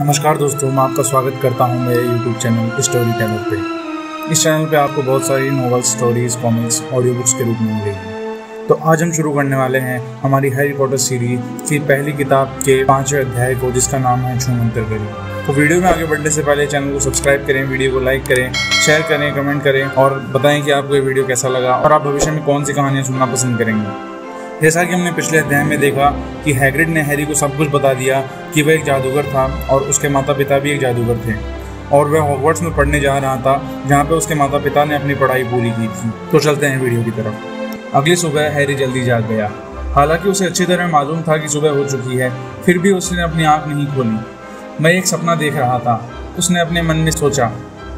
नमस्कार दोस्तों, मैं आपका स्वागत करता हूं मेरे YouTube चैनल स्टोरी टेलर पे। इस चैनल पे आपको बहुत सारी novels, stories, comics, audio books के रूप में मिलेगी। तो आज हम शुरू करने वाले हैं हमारी हैरी पॉटर सीरीज की पहली किताब के 5वें अध्याय को, जिसका नाम है चूमंतर gali। तो वीडियो में आगे बढ़ने से पहले चैनल को सब्सक्राइब करें, वीडियो को लाइक करें, शेयर करें, कमेंट करें और बताएं कि आपको ये वीडियो कैसा लगा और आप भविष्य में कौन सी कहानियाँ सुनना पसंद करेंगे। जैसा कि हमने पिछले अध्याय में देखा कि हैग्रिड ने हैरी को सब कुछ बता दिया कि वह एक जादूगर था और उसके माता पिता भी एक जादूगर थे और वह हॉगवर्ट्स में पढ़ने जा रहा था, जहाँ पे उसके माता पिता ने अपनी पढ़ाई पूरी की थी। तो चलते हैं वीडियो की तरफ। अगली सुबह हैरी जल्दी जाग गया। हालांकि उसे अच्छी तरह मालूम था कि सुबह हो चुकी है, फिर भी उसने अपनी आँख नहीं खोली। मैं एक सपना देख रहा था, उसने अपने मन में सोचा।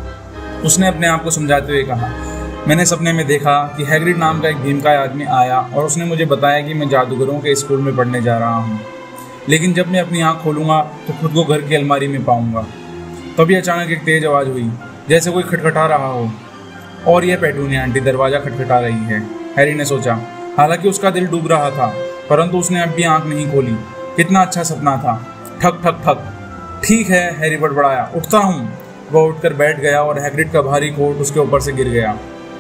उसने अपने आप को समझाते हुए कहा, मैंने सपने में देखा कि हैग्रिड नाम का एक भीमकाय आदमी आया और उसने मुझे बताया कि मैं जादूगरों के स्कूल में पढ़ने जा रहा हूँ, लेकिन जब मैं अपनी आँख खोलूँगा तो खुद को घर की अलमारी में पाऊँगा। तभी अचानक एक तेज आवाज़ हुई, जैसे कोई खटखटा रहा हो, और यह पेटूनिया आंटी दरवाज़ा खटखटा रही है, हैरी ने सोचा। हालांकि उसका दिल डूब रहा था, परंतु उसने अब भी आँख नहीं खोली। कितना अच्छा सपना था। ठक ठक ठक। ठीक है, हैरी बड़बड़ाया, उठता हूँ। वह उठकर बैठ गया और हैग्रिड का भारी कोट उसके ऊपर से गिर गया।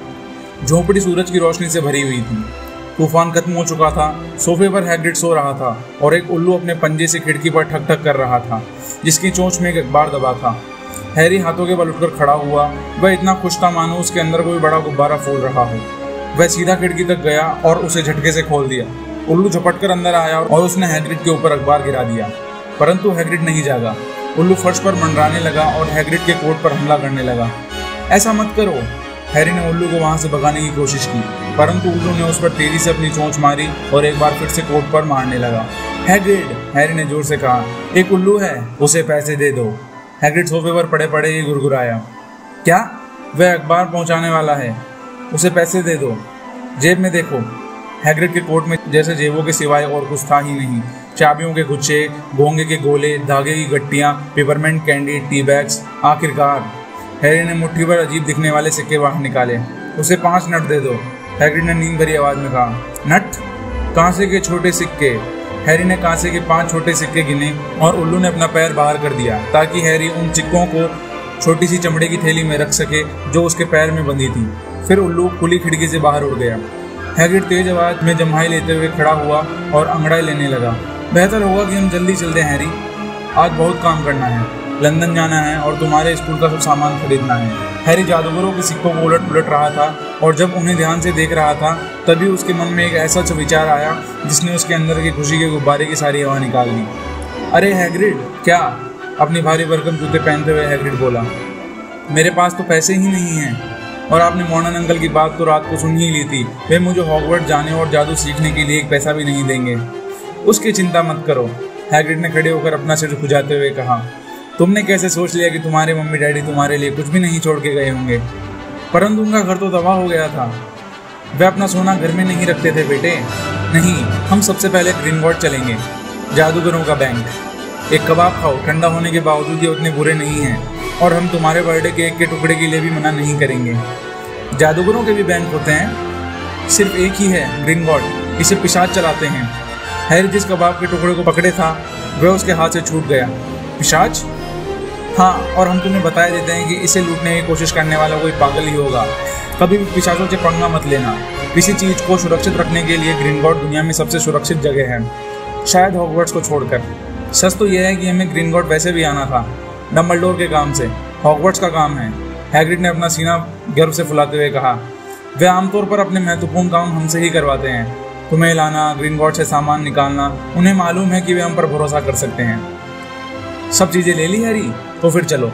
झोंपड़ी सूरज की रोशनी से भरी हुई थी। तूफान खत्म हो चुका था। सोफे पर हैग्रिड सो रहा था और एक उल्लू अपने पंजे से खिड़की पर ठक ठक कर रहा था, जिसकी चोंच में एक अखबार दबा था। हैरी हाथों के बल उठकर खड़ा हुआ। वह इतना खुश था मानो उसके अंदर कोई बड़ा गुब्बारा फूल रहा हो। वह सीधा खिड़की तक गया और उसे झटके से खोल दिया। उल्लू झपटकर अंदर आया और उसने हैग्रिड के ऊपर अखबार गिरा दिया, परंतु हैग्रिड नहीं जागा। उल्लू फर्श पर मंडराने लगा और हैग्रिड के कोट पर हमला करने लगा। ऐसा मत करो। हैरी ने उल्लू को वहां से भगाने की कोशिश की, परंतु उल्लू ने उस पर तेजी से अपनी चोंच मारी और एक बार फिर से कोट पर मारने लगा। हैग्रिड, हैरी ने जोर से कहा, एक उल्लू है, उसे पैसे दे दो। हैग्रिड सोफे पर पड़े पड़े ही गुरगुराया, क्या? वह अखबार पहुंचाने वाला है, उसे पैसे दे दो। जेब में देखो। हैग्रिड के कोट में जैसे जेबों के सिवाय और कुछ था ही नहीं। चाबियों के गुच्छे, घोंगे के गोले, धागे की गट्टियाँ, पेपरमेंट कैंडी, टी बैग्स। आखिरकार हैरी ने मुट्ठी पर अजीब दिखने वाले सिक्के बाहर निकाले। उसे 5 नट दे दो, हैग्रिड ने नींद भरी आवाज में कहा। नट? कांसे के छोटे सिक्के। हैरी ने कांसे के 5 छोटे सिक्के गिने और उल्लू ने अपना पैर बाहर कर दिया ताकि हैरी उन सिक्कों को छोटी सी चमड़े की थैली में रख सके जो उसके पैर में बंधी थी। फिर उल्लू खुली खिड़की से बाहर उड़ गया। हैग्रिड तेज आवाज में जम्हाई लेते हुए खड़ा हुआ और अंगड़ाई लेने लगा। बेहतर होगा कि हम जल्दी चल दें हैरी, आज बहुत काम करना है। लंदन जाना है और तुम्हारे स्कूल का सब सामान खरीदना है। हैरी जादूगरों के सिक्कों को उलट पुलट रहा था और जब उन्हें ध्यान से देख रहा था तभी उसके मन में एक ऐसा विचार आया जिसने उसके अंदर की खुशी के गुब्बारे की सारी हवा निकाल दी। अरे हैग्रिड, क्या? अपनी भारी भरकम जूते पहनते हुए हैग्रिड बोला, मेरे पास तो पैसे ही नहीं हैं और आपने मॉर्नन अंकल की बात तो रात को सुन ही ली थी। वे मुझे हॉगवर्ट्स जाने और जादू सीखने के लिए एक पैसा भी नहीं देंगे। उसकी चिंता मत करो, हैग्रिड ने खड़े होकर अपना सिर खुजाते हुए कहा। तुमने कैसे सोच लिया कि तुम्हारे मम्मी डैडी तुम्हारे लिए कुछ भी नहीं छोड़ के गए होंगे? परंतु उनका घर तो तबाह हो गया था। वे अपना सोना घर में नहीं रखते थे बेटे। नहीं, हम सबसे पहले ग्रीनगॉट चलेंगे, जादूगरों का बैंक। एक कबाब खाओ, ठंडा होने के बावजूद ये उतने बुरे नहीं हैं और हम तुम्हारे बर्थडे केक के टुकड़े के लिए भी मना नहीं करेंगे। जादूगरों के भी बैंक होते हैं, सिर्फ एक ही है, ग्रीनगॉट। इसे पिशाच चलाते हैं। हैरी जिस कबाब के टुकड़े को पकड़े था वह उसके हाथ से छूट गया। पिशाच? हाँ, और हम तुम्हें बताए देते हैं कि इसे लूटने की कोशिश करने वाला कोई पागल ही होगा। कभी भी पिशाचों से पंगा मत लेना। किसी चीज़ को सुरक्षित रखने के लिए ग्रीनगॉट दुनिया में सबसे सुरक्षित जगह है, शायद हॉगवर्ट्स को छोड़कर। सच तो यह है कि हमें ग्रीनगॉट वैसे भी आना था, डम्बलडोर के काम से। हॉगवर्ट्स का काम है, हैग्रिड ने अपना सीना गर्व से फुलाते हुए कहा। वे आमतौर पर अपने महत्वपूर्ण काम हमसे ही करवाते हैं। तुम्हें लाना, ग्रीनगॉट से सामान निकालना, उन्हें मालूम है कि वे हम पर भरोसा कर सकते हैं। सब चीजें ले ली हैरी? तो फिर चलो।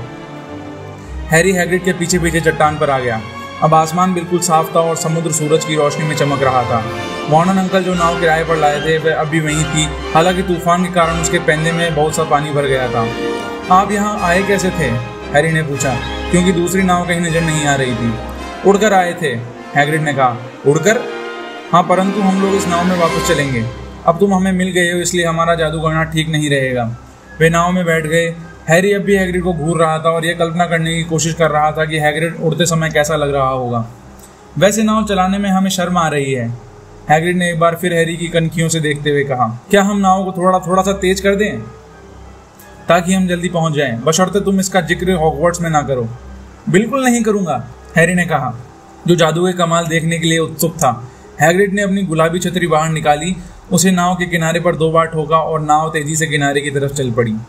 हैरी हैग्रिड के पीछे पीछे चट्टान पर आ गया। अब आसमान बिल्कुल साफ था और समुद्र सूरज की रोशनी में चमक रहा था। मॉर्नन अंकल जो नाव किराए पर लाए थे वह अभी वहीं थी। हालांकि तूफान के कारण उसके पैंदे में बहुत सा पानी भर गया था। आप यहाँ आए कैसे थे? हैरी ने पूछा, क्योंकि दूसरी नाव कहीं नजर नहीं आ रही थी। उड़कर आए थे, हैग्रिड ने कहा। उड़कर? हाँ, परंतु हम लोग इस नाव में वापस चलेंगे। अब तुम हमें मिल गए हो, इसलिए हमारा जादू करना ठीक नहीं रहेगा। वे नाव में बैठ गए। हैरी अब भी हैग्रिड को घूर रहा था और यह कल्पना करने की कोशिश कर रहा था कि हैग्रिड उड़ते समय कैसा लग रहा होगा। वैसे नाव चलाने में हमें शर्म आ रही है, हैग्रिड ने एक बार फिर हैरी की कनखियों से देखते हुए कहा। क्या हम नाव को थोड़ा सा तेज कर दें? ताकि हम जल्दी पहुंच जाएं, बशर्ते तुम इसका जिक्र हॉगवर्ट्स में ना करो। बिल्कुल नहीं करूंगा, हैरी ने कहा, जो जादू के कमाल देखने के लिए उत्सुक था। हैग्रिड ने अपनी गुलाबी छतरी बाहर निकाली, उसे नाव के किनारे पर 2 बार ठोका और नाव तेजी से किनारे की तरफ चल पड़ी।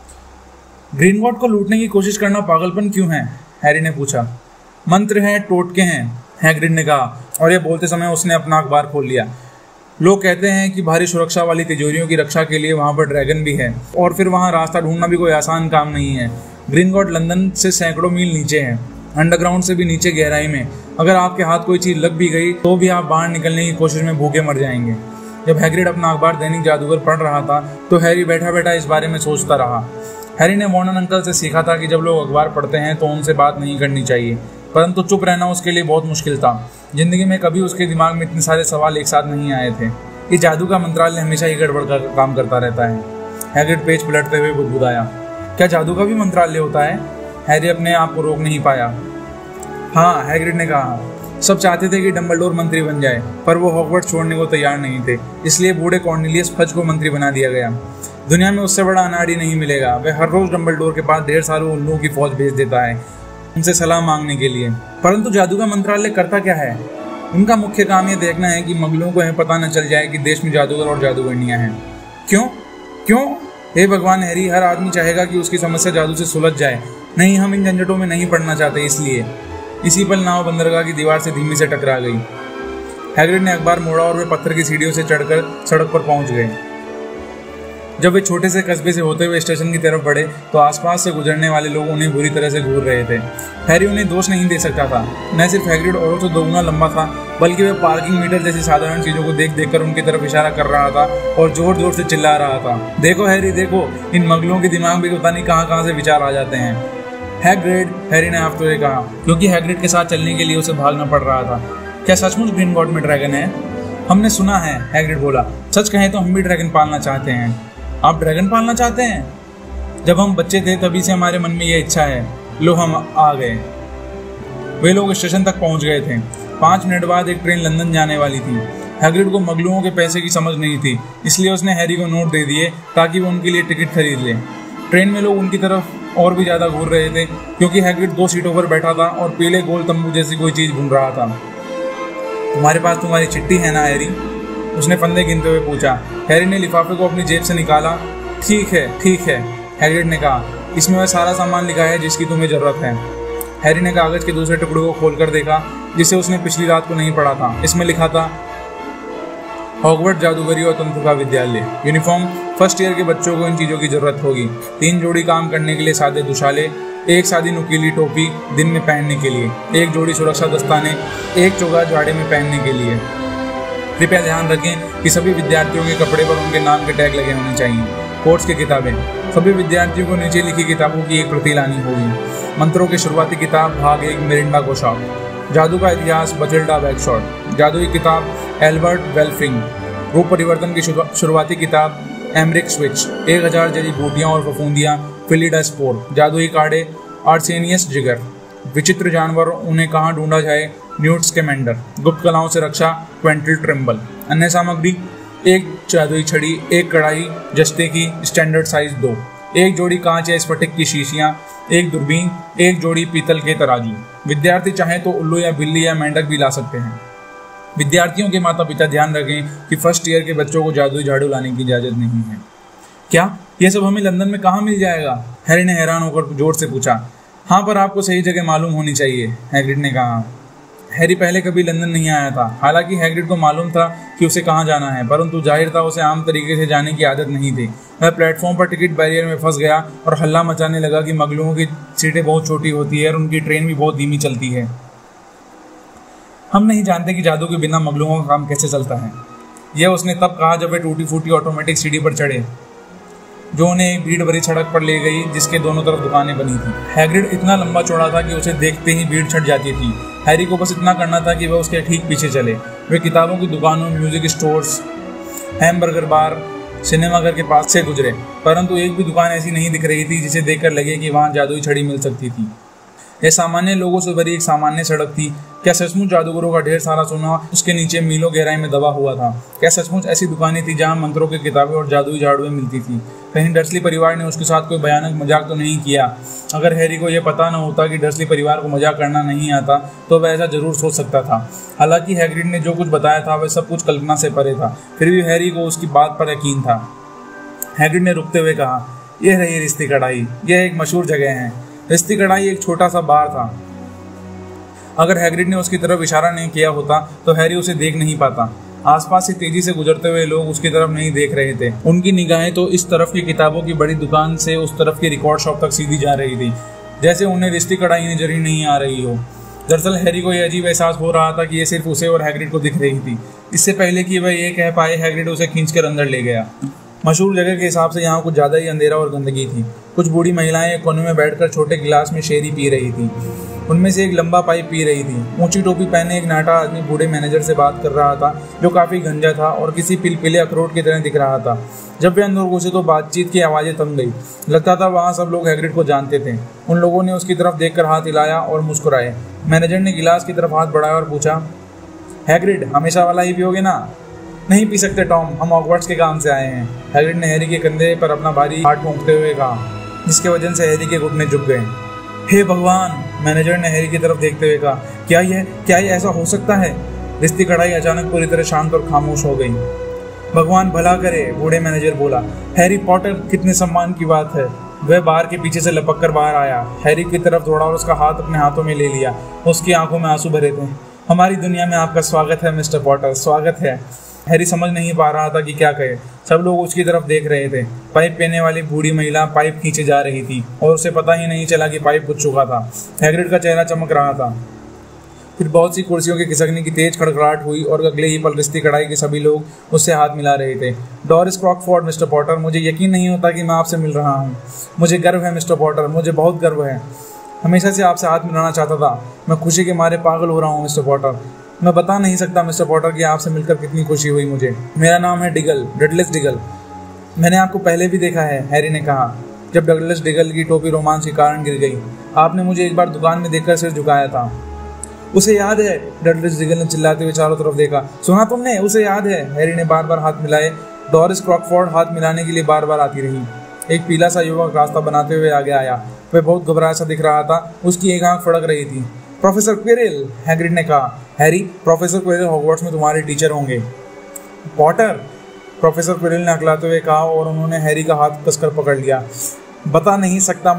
ग्रीनगॉट को लूटने की कोशिश करना पागलपन क्यों है? हैरी ने पूछा। मंत्र हैं, टोटके हैं, हैग्रिड ने कहा, और यह बोलते समय उसने अपना अखबार खोल लिया। लोग कहते हैं कि भारी सुरक्षा वाली तिजोरियों की रक्षा के लिए वहां पर ड्रैगन भी है, और फिर वहां रास्ता ढूंढना भी कोई आसान काम नहीं है। ग्रीनगॉट लंदन से सैकड़ों मील नीचे है, अंडरग्राउंड से भी नीचे गहराई में। अगर आपके हाथ कोई चीज लग भी गई तो भी आप बाहर निकलने की कोशिश में भूखे मर जाएंगे। जब हैग्रिड अपना अखबार दैनिक जादूगर पढ़ रहा था तो हैरी बैठा बैठा इस बारे में सोचता रहा। हैरी ने वॉर्नन अंकल से सीखा था कि जब लोग अखबार पढ़ते हैं तो उनसे बात नहीं करनी चाहिए, परंतु चुप रहना उसके लिए बहुत मुश्किल था। जिंदगी में कभी उसके दिमाग में इतने सारे सवाल एक साथ नहीं आए थे। ये जादू का मंत्रालय हमेशा ही गड़बड़ का काम करता रहता है। हैग्रिड पेज पलटते हुए बुदबुदाया। क्या जादू का भी मंत्रालय होता है? हैरी अपने आप को रोक नहीं पाया। हाँ, हैग्रिड ने कहा। सब चाहते थे कि डंबलडोर मंत्री बन जाए, पर वो हॉगवर्ट्स छोड़ने को तैयार नहीं थे, इसलिए बूढ़े कॉर्नेलियस फज को मंत्री बना दिया गया। दुनिया में उससे बड़ा अनाड़ी नहीं मिलेगा। वह हर रोज डंबलडोर के पास ढेर सारे उल्लुओं की फौज भेज देता है उनसे सलाह मांगने के लिए। परंतु जादू का मंत्रालय करता क्या है? उनका मुख्य काम यह देखना है कि मंगलों को यह पता न चल जाए कि देश में जादूगर और जादूगरनियां हैं। क्यों क्यों? हे भगवान हैरी, हर आदमी चाहेगा कि उसकी समस्या जादू से सुलझ जाए। नहीं, हम इन झंझटों में नहीं पड़ना चाहते, इसलिए। इसी पल नाव बंदरगाह की दीवार से धीमी से टकरा गई। हैग्रिड ने अखबार मोड़ा और वे पत्थर की सीढ़ियों से चढ़कर सड़क पर पहुंच गए। जब वे छोटे से कस्बे से होते हुए स्टेशन की तरफ बढ़े तो आसपास से गुजरने वाले लोग उन्हें बुरी तरह से घूर रहे थे। हैरी उन्हें दोष नहीं दे सकता था। न सिर्फ हैग्रिड औरों से 2 गुना लंबा था, बल्कि वह पार्किंग मीटर जैसी साधारण चीजों को देख देखकर उनकी तरफ इशारा कर रहा था और जोर जोर से चिल्ला रहा था, देखो हैरी देखो, इन मगलों के दिमाग में पता नहीं कहाँ से विचार आ जाते हैं। हैग्रिड, हैरी ने हाफते हुए कहा, क्योंकि हैग्रिड के साथ चलने के लिए उसे भागना पड़ रहा था। क्या सचमुच ग्रीनगॉट में ड्रैगन है? हमने सुना है, हैग्रिड बोला। सच कहें तो हम भी ड्रैगन पालना चाहते हैं। आप ड्रैगन पालना चाहते हैं? जब हम बच्चे थे तभी से हमारे मन में यह इच्छा है। लो, हम आ गए। वे लोग स्टेशन तक पहुंच गए थे। 5 मिनट बाद एक ट्रेन लंदन जाने वाली थी। हैग्रिड को मगलुओं के पैसे की समझ नहीं थी, इसलिए उसने हैरी को नोट दे दिए ताकि वो उनके लिए टिकट खरीद ले। ट्रेन में लोग उनकी तरफ और भी ज्यादा घूर रहे थे, क्योंकि हैग्रिड 2 सीटों पर बैठा था और पीले गोल तंबू जैसी कोई चीज ढूंढ रहा था। तुम्हारे पास तुम्हारी चिट्ठी है ना हैरी? उसने फंदे गिनते हुए पूछा। हैरी ने लिफाफे को अपनी जेब से निकाला। ठीक है, हैग्रिड ने कहा। इसमें वह सारा सामान लिखा है जिसकी तुम्हें जरूरत है। हैरी ने कागज के दूसरे टुकड़े को खोलकर देखा, जिसे उसने पिछली रात को नहीं पढ़ा था। इसमें लिखा था, हॉगवर्ट्स जादूगरी और तंत्र का विद्यालय, यूनिफॉर्म। फर्स्ट ईयर के बच्चों को इन चीजों की जरूरत होगी। 3 जोड़ी काम करने के लिए सादे दुशाले, 1 सादी नुकीली टोपी दिन में पहनने के लिए, 1 जोड़ी सुरक्षा दस्ताने, 1 चोगा जाड़े में पहनने के लिए। कृपया ध्यान रखें कि सभी विद्यार्थियों के कपड़े पर उनके नाम के टैग लगे होने चाहिए। कोर्स की किताबें, सभी विद्यार्थियों को नीचे लिखी किताबों की एक प्रति लानी होगी। मंत्रों की शुरुआती किताब भाग 1 मिरिंडा गोशाक, जादू का इतिहास बचिल्डा बैकशॉट, जादू की किताब एल्बर्ट वेल्फ्रिंग, रूप परिवर्तन की शुरुआती किताब एमरिक स्विच, 1000 जड़ी बूटियां और फफूंदियां फिलिडा स्पोर, जादुई काढ़े आर्सेनियस जिगर, विचित्र जानवर उन्हें कहाँ ढूंढा जाए न्यूट स्कैमेंडर, गुप्त कलाओं से रक्षा क्वेंटल ट्रिम्बल। अन्य सामग्री 1 जादुई छड़ी, 1 कढ़ाई जस्ते की स्टैंडर्ड साइज 2, 1 जोड़ी कांच या स्फटिक की शीशियां, 1 दूरबीन, 1 जोड़ी पीतल के तराजू। विद्यार्थी चाहें तो उल्लू या बिल्ली या मेंढक भी ला सकते हैं। विद्यार्थियों के माता पिता ध्यान रखें कि फर्स्ट ईयर के बच्चों को जादुई झाड़ू लाने की इजाजत नहीं है। क्या यह सब हमें लंदन में कहाँ मिल जाएगा? हैरी ने हैरान होकर जोर से पूछा। हाँ, पर आपको सही जगह मालूम होनी चाहिए, हैग्रिड ने कहा। हैरी पहले कभी लंदन नहीं आया था। हालांकि हैग्रिड को मालूम था कि उसे कहाँ जाना है, परंतु जाहिर था उसे आम तरीके से जाने की आदत नहीं थी। वह प्लेटफॉर्म पर टिकट बैरियर में फंस गया और हल्ला मचाने लगा कि मगलुओं की सीटें बहुत छोटी होती है और उनकी ट्रेन भी बहुत धीमी चलती है। हम नहीं जानते कि जादू के बिना मगलुओं का काम कैसे चलता है, यह उसने तब कहा जब वे टूटी फूटी ऑटोमेटिक सीढ़ी पर चढ़े, जो उन्हें एक भीड़ भरी सड़क पर ले गई जिसके दोनों तरफ दुकानें बनी थी। हैग्रिड इतना लंबा चौड़ा था कि उसे देखते ही भीड़ छट जाती थी। हैरी को बस इतना करना था कि वह उसके ठीक पीछे चले। वे किताबों की दुकानों, म्यूजिक स्टोर्स, हैमबर्गर बार, सिनेमाघर के पास से गुजरे, परंतु एक भी दुकान ऐसी नहीं दिख रही थी जिसे देखकर लगे कि वहां जादुई छड़ी मिल सकती थी। यह सामान्य लोगों से भरी एक सामान्य सड़क थी। क्या सचमुच जादूगरों का ढेर सारा सोना उसके नीचे मीलों गहराई में दबा हुआ था? क्या सचमुच ऐसी दुकानें थी जहां मंत्रों की किताबें और जादुई झाड़ुएं मिलती थी? कहीं डर्सली परिवार ने उसके साथ कोई भयानक मजाक तो नहीं किया? अगर हैरी को यह पता न होता कि डर्सली परिवार को मजाक करना नहीं आता तो वह ऐसा जरूर सोच सकता था। हालांकि हैग्रिड ने जो कुछ बताया था वह सब कुछ कल्पना से परे था, फिर भी हैरी को उसकी बात पर यकीन था। हैग्रिड ने रुकते हुए कहा, यह रही रिश्ती कढ़ाई। यह एक मशहूर जगह है। रिश्ती कढ़ाई एक छोटा सा बार था। अगर हैग्रिड ने उसकी तरफ इशारा नहीं किया होता तो हैरी उसे देख नहीं पाता। आसपास से तेजी से गुजरते हुए लोग उसकी तरफ नहीं देख रहे थे। उनकी निगाहें तो इस तरफ की किताबों की बड़ी दुकान से उस तरफ की रिकॉर्ड शॉप तक सीधी जा रही थी, जैसे उन्हें रिश्ती कढ़ाई नजर ही नहीं आ रही हो। दरअसल हैरी को यह अजीब एहसास हो रहा था कि यह सिर्फ उसे और हैग्रिड को दिख रही थी। इससे पहले कि वह ये कह पाए, हैग्रिड उसे खींचकर अंदर ले गया। मशहूर जगह के हिसाब से यहाँ कुछ ज्यादा ही अंधेरा और गंदगी थी। कुछ बूढ़ी महिलाएं एक कोने में बैठकर छोटे गिलास में शेरी पी रही थी। उनमें से एक लंबा पाइप पी रही थी। ऊंची टोपी पहने एक नाटा आदमी बूढ़े मैनेजर से बात कर रहा था, जो काफी गंजा था और किसी पिलपिले अखरोट की तरह दिख रहा था। जब वे अंदर घुसे तो बातचीत की आवाजें थम गई। लगता था वहां सब लोग हैग्रिड को जानते थे। उन लोगों ने उसकी तरफ देखकर हाथ हिलाया और मुस्कुराए। मैनेजर ने गिलास की तरफ हाथ बढ़ाया और पूछा, हैग्रिड हमेशा वाला ही पियोगे ना? नहीं पी सकते टॉम, हम हॉगवर्ट्स के काम से आए हैं। हैग्रिड ने हैरी के कंधे पर अपना भारी हाथ ठोंकते हुए कहा, जिसके वजह से हैरी के घुटने झुक गए। हे भगवान, मैनेजर ने हैरी की तरफ देखते हुए कहा, क्या ये ऐसा हो सकता है? रिश्ती कढ़ाई अचानक पूरी तरह शांत और खामोश हो गई। भगवान भला करे, बूढ़े मैनेजर बोला। हैरी पॉटर, कितने सम्मान की बात है। वह बार के पीछे से लपक कर बाहर आया, हैरी की तरफ दौड़ा और उसका हाथ अपने हाथों में ले लिया। उसकी आंखों में आंसू भरे थे। हमारी दुनिया में आपका स्वागत है मिस्टर पॉटर, स्वागत है। हैरी समझ नहीं पा रहा था कि क्या कहे। सब लोग उसकी तरफ देख रहे थे। पाइप पीने वाली बूढ़ी महिला पाइप खींचे जा रही थी और उसे पता ही नहीं चला कि पाइप बुझ चुका था। हैग्रिड का चेहरा चमक रहा था। फिर बहुत सी कुर्सियों के खिसकने की तेज खड़खड़ाहट हुई और अगले ही पल रिश्ती कढ़ाई के सभी लोग उससे हाथ मिला रहे थे। डोरिस क्रॉकफोर्ड, मिस्टर पॉटर, मुझे यकीन नहीं होता कि मैं आपसे मिल रहा हूँ। मुझे गर्व है मिस्टर पॉटर, मुझे बहुत गर्व है। हमेशा से आपसे हाथ मिलाना चाहता था। मैं खुशी के मारे पागल हो रहा हूँ मिस्टर पॉटर। मैं बता नहीं सकता मिस्टर पॉटर कि आपसे मिलकर कितनी खुशी हुई मुझे। मेरा नाम है डिगल, डडलेस डिगल। मैंने आपको पहले भी देखा है, हैरी ने कहा, जब डगलस डिगल की टोपी रोमांच के कारण गिर गई। आपने मुझे एक बार दुकान में देखकर सिर झुकाया था। उसे याद है, डगलस डिगल ने चिल्लाते हुए चारों तरफ देखा। सुना तुमने? उसे याद है। हैरी ने बार बार हाथ मिलाए। डोरिस क्रॉकफोर्ड हाथ मिलाने के लिए बार बार आती रही। एक पीला सा युवक रास्ता बनाते हुए आगे आया। वह बहुत घबराया सा दिख रहा था। उसकी एक आंख फड़क रही थी। प्रोफेसर क्विरिल, हैग्रिड ने कहा। हैरी, प्रोफेसर क्विरिल हॉगवर्ट्स में तुम्हारे टीचर होंगे। पॉटर, प्रोफेसर क्विरिल ने हकलाते हुए कहा और उन्होंने हैरी का हाथ कसकर पकड़ लिया। बता नहीं सकता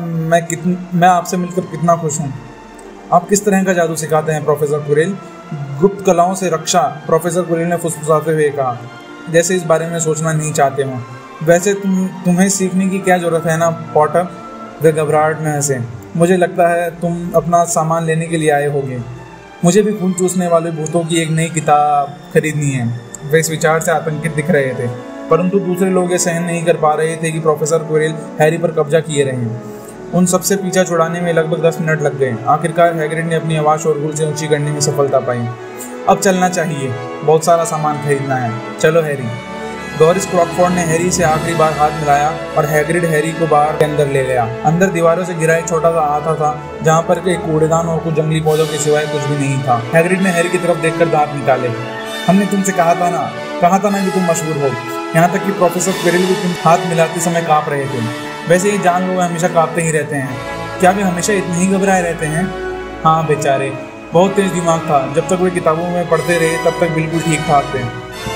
मैं आपसे मिलकर कितना खुश हूँ। आप किस तरह का जादू सिखाते हैं प्रोफेसर क्विरिल? गुप्त कलाओं से रक्षा, प्रोफेसर क्विरिल ने फुसफुसाते हुए कहा, जैसे इस बारे में सोचना नहीं चाहते हो। वैसे तुम्हें सीखने की क्या जरूरत है ना पॉटर? वे घबराहट में हंसे। मुझे लगता है तुम अपना सामान लेने के लिए आए होगे। मुझे भी खून चूसने वाले भूतों की एक नई किताब खरीदनी है। वे इस विचार से आतंकित दिख रहे थे, परंतु दूसरे लोग ये सहन नहीं कर पा रहे थे कि प्रोफेसर क्विरिल हैरी पर कब्जा किए रहे। उन सबसे पीछा छुड़ाने में लगभग 10 मिनट लग गए। आखिरकार हैग्रिड ने अपनी आवाज़ शोरगुल से ऊंची करने में सफलता पाई। अब चलना चाहिए, बहुत सारा सामान खरीदना है। चलो हैरी। डोरिस क्रॉकफोर्ड ने हैरी से आखिरी बार हाथ मिलाया और हैग्रिड हैरी को बाहर के अंदर ले गया। अंदर दीवारों से घिरा एक छोटा सा अहाता था, जहाँ पर एक कूड़ेदान और कुछ जंगली पौधों के सिवाय कुछ भी नहीं था। हैग्रिड ने हैरी की तरफ देखकर दांत निकाले। हमने तुमसे कहा था ना कि तुम मशहूर हो। यहाँ तक कि प्रोफेसर क्विरिल भी तुम हाथ मिलाते समय काँप रहे थे। वैसे ये जान लोग हमेशा काँपते ही रहते हैं। क्या वे हमेशा इतने ही घबराए रहते हैं? हाँ बेचारे, बहुत तेज दिमाग था। जब तक वे किताबों में पढ़ते रहे तब तक बिल्कुल ठीक ठाक थे,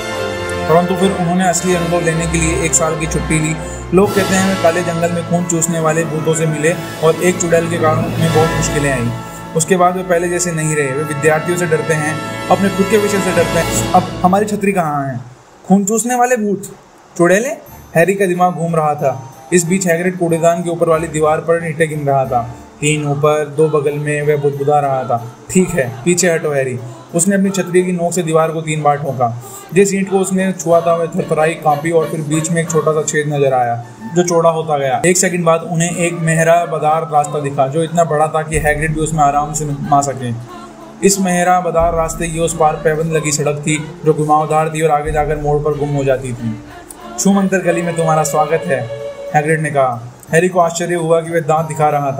परंतु फिर उन्होंने असली अनुभव लेने के लिए 1 साल की छुट्टी ली। लोग कहते हैं वे काले जंगल में खून चूसने वाले भूतों से मिले और एक चुड़ैल के कारण उन्हें बहुत मुश्किलें आई। उसके बाद वे पहले जैसे नहीं रहे। वे विद्यार्थियों से डरते हैं, अपने खुद के विषय से डरते हैं। अब हमारी छतरी कहाँ है? खून चूसने वाले भूत, चुड़ैलें? हैरी का दिमाग घूम रहा था। इस बीच हैग्रिड कूड़ेदान के ऊपर वाली दीवार पर ईंटें गिन रहा था। 3 ऊपर 2 बगल में। वह बुदबुदा रहा था। ठीक है, पीछे हटो हैरी। उसने अपनी छतरी की नोक से दीवार को 3 बार ठोका। जिस ईंट को उसने छुआ था वह थरथराई, कांपी और फिर बीच में एक छोटा सा छेद नजर आया जो चौड़ा होता गया। 1 सेकंड बाद उन्हें एक मेहराबदार रास्ता दिखा जो इतना बड़ा था कि हैग्रिड भी उसमें आराम से मा सके। इस मेहराबदार रास्ते की उस पार पैबंद लगी सड़क थी जो घुमावदार थी और आगे जाकर मोड़ पर गुम हो जाती थी। चूमंतर गली में तुम्हारा स्वागत है, हैग्रिड ने कहा। हैरी को आश्चर्य हुआ कि वह दांत दिखा रहा था।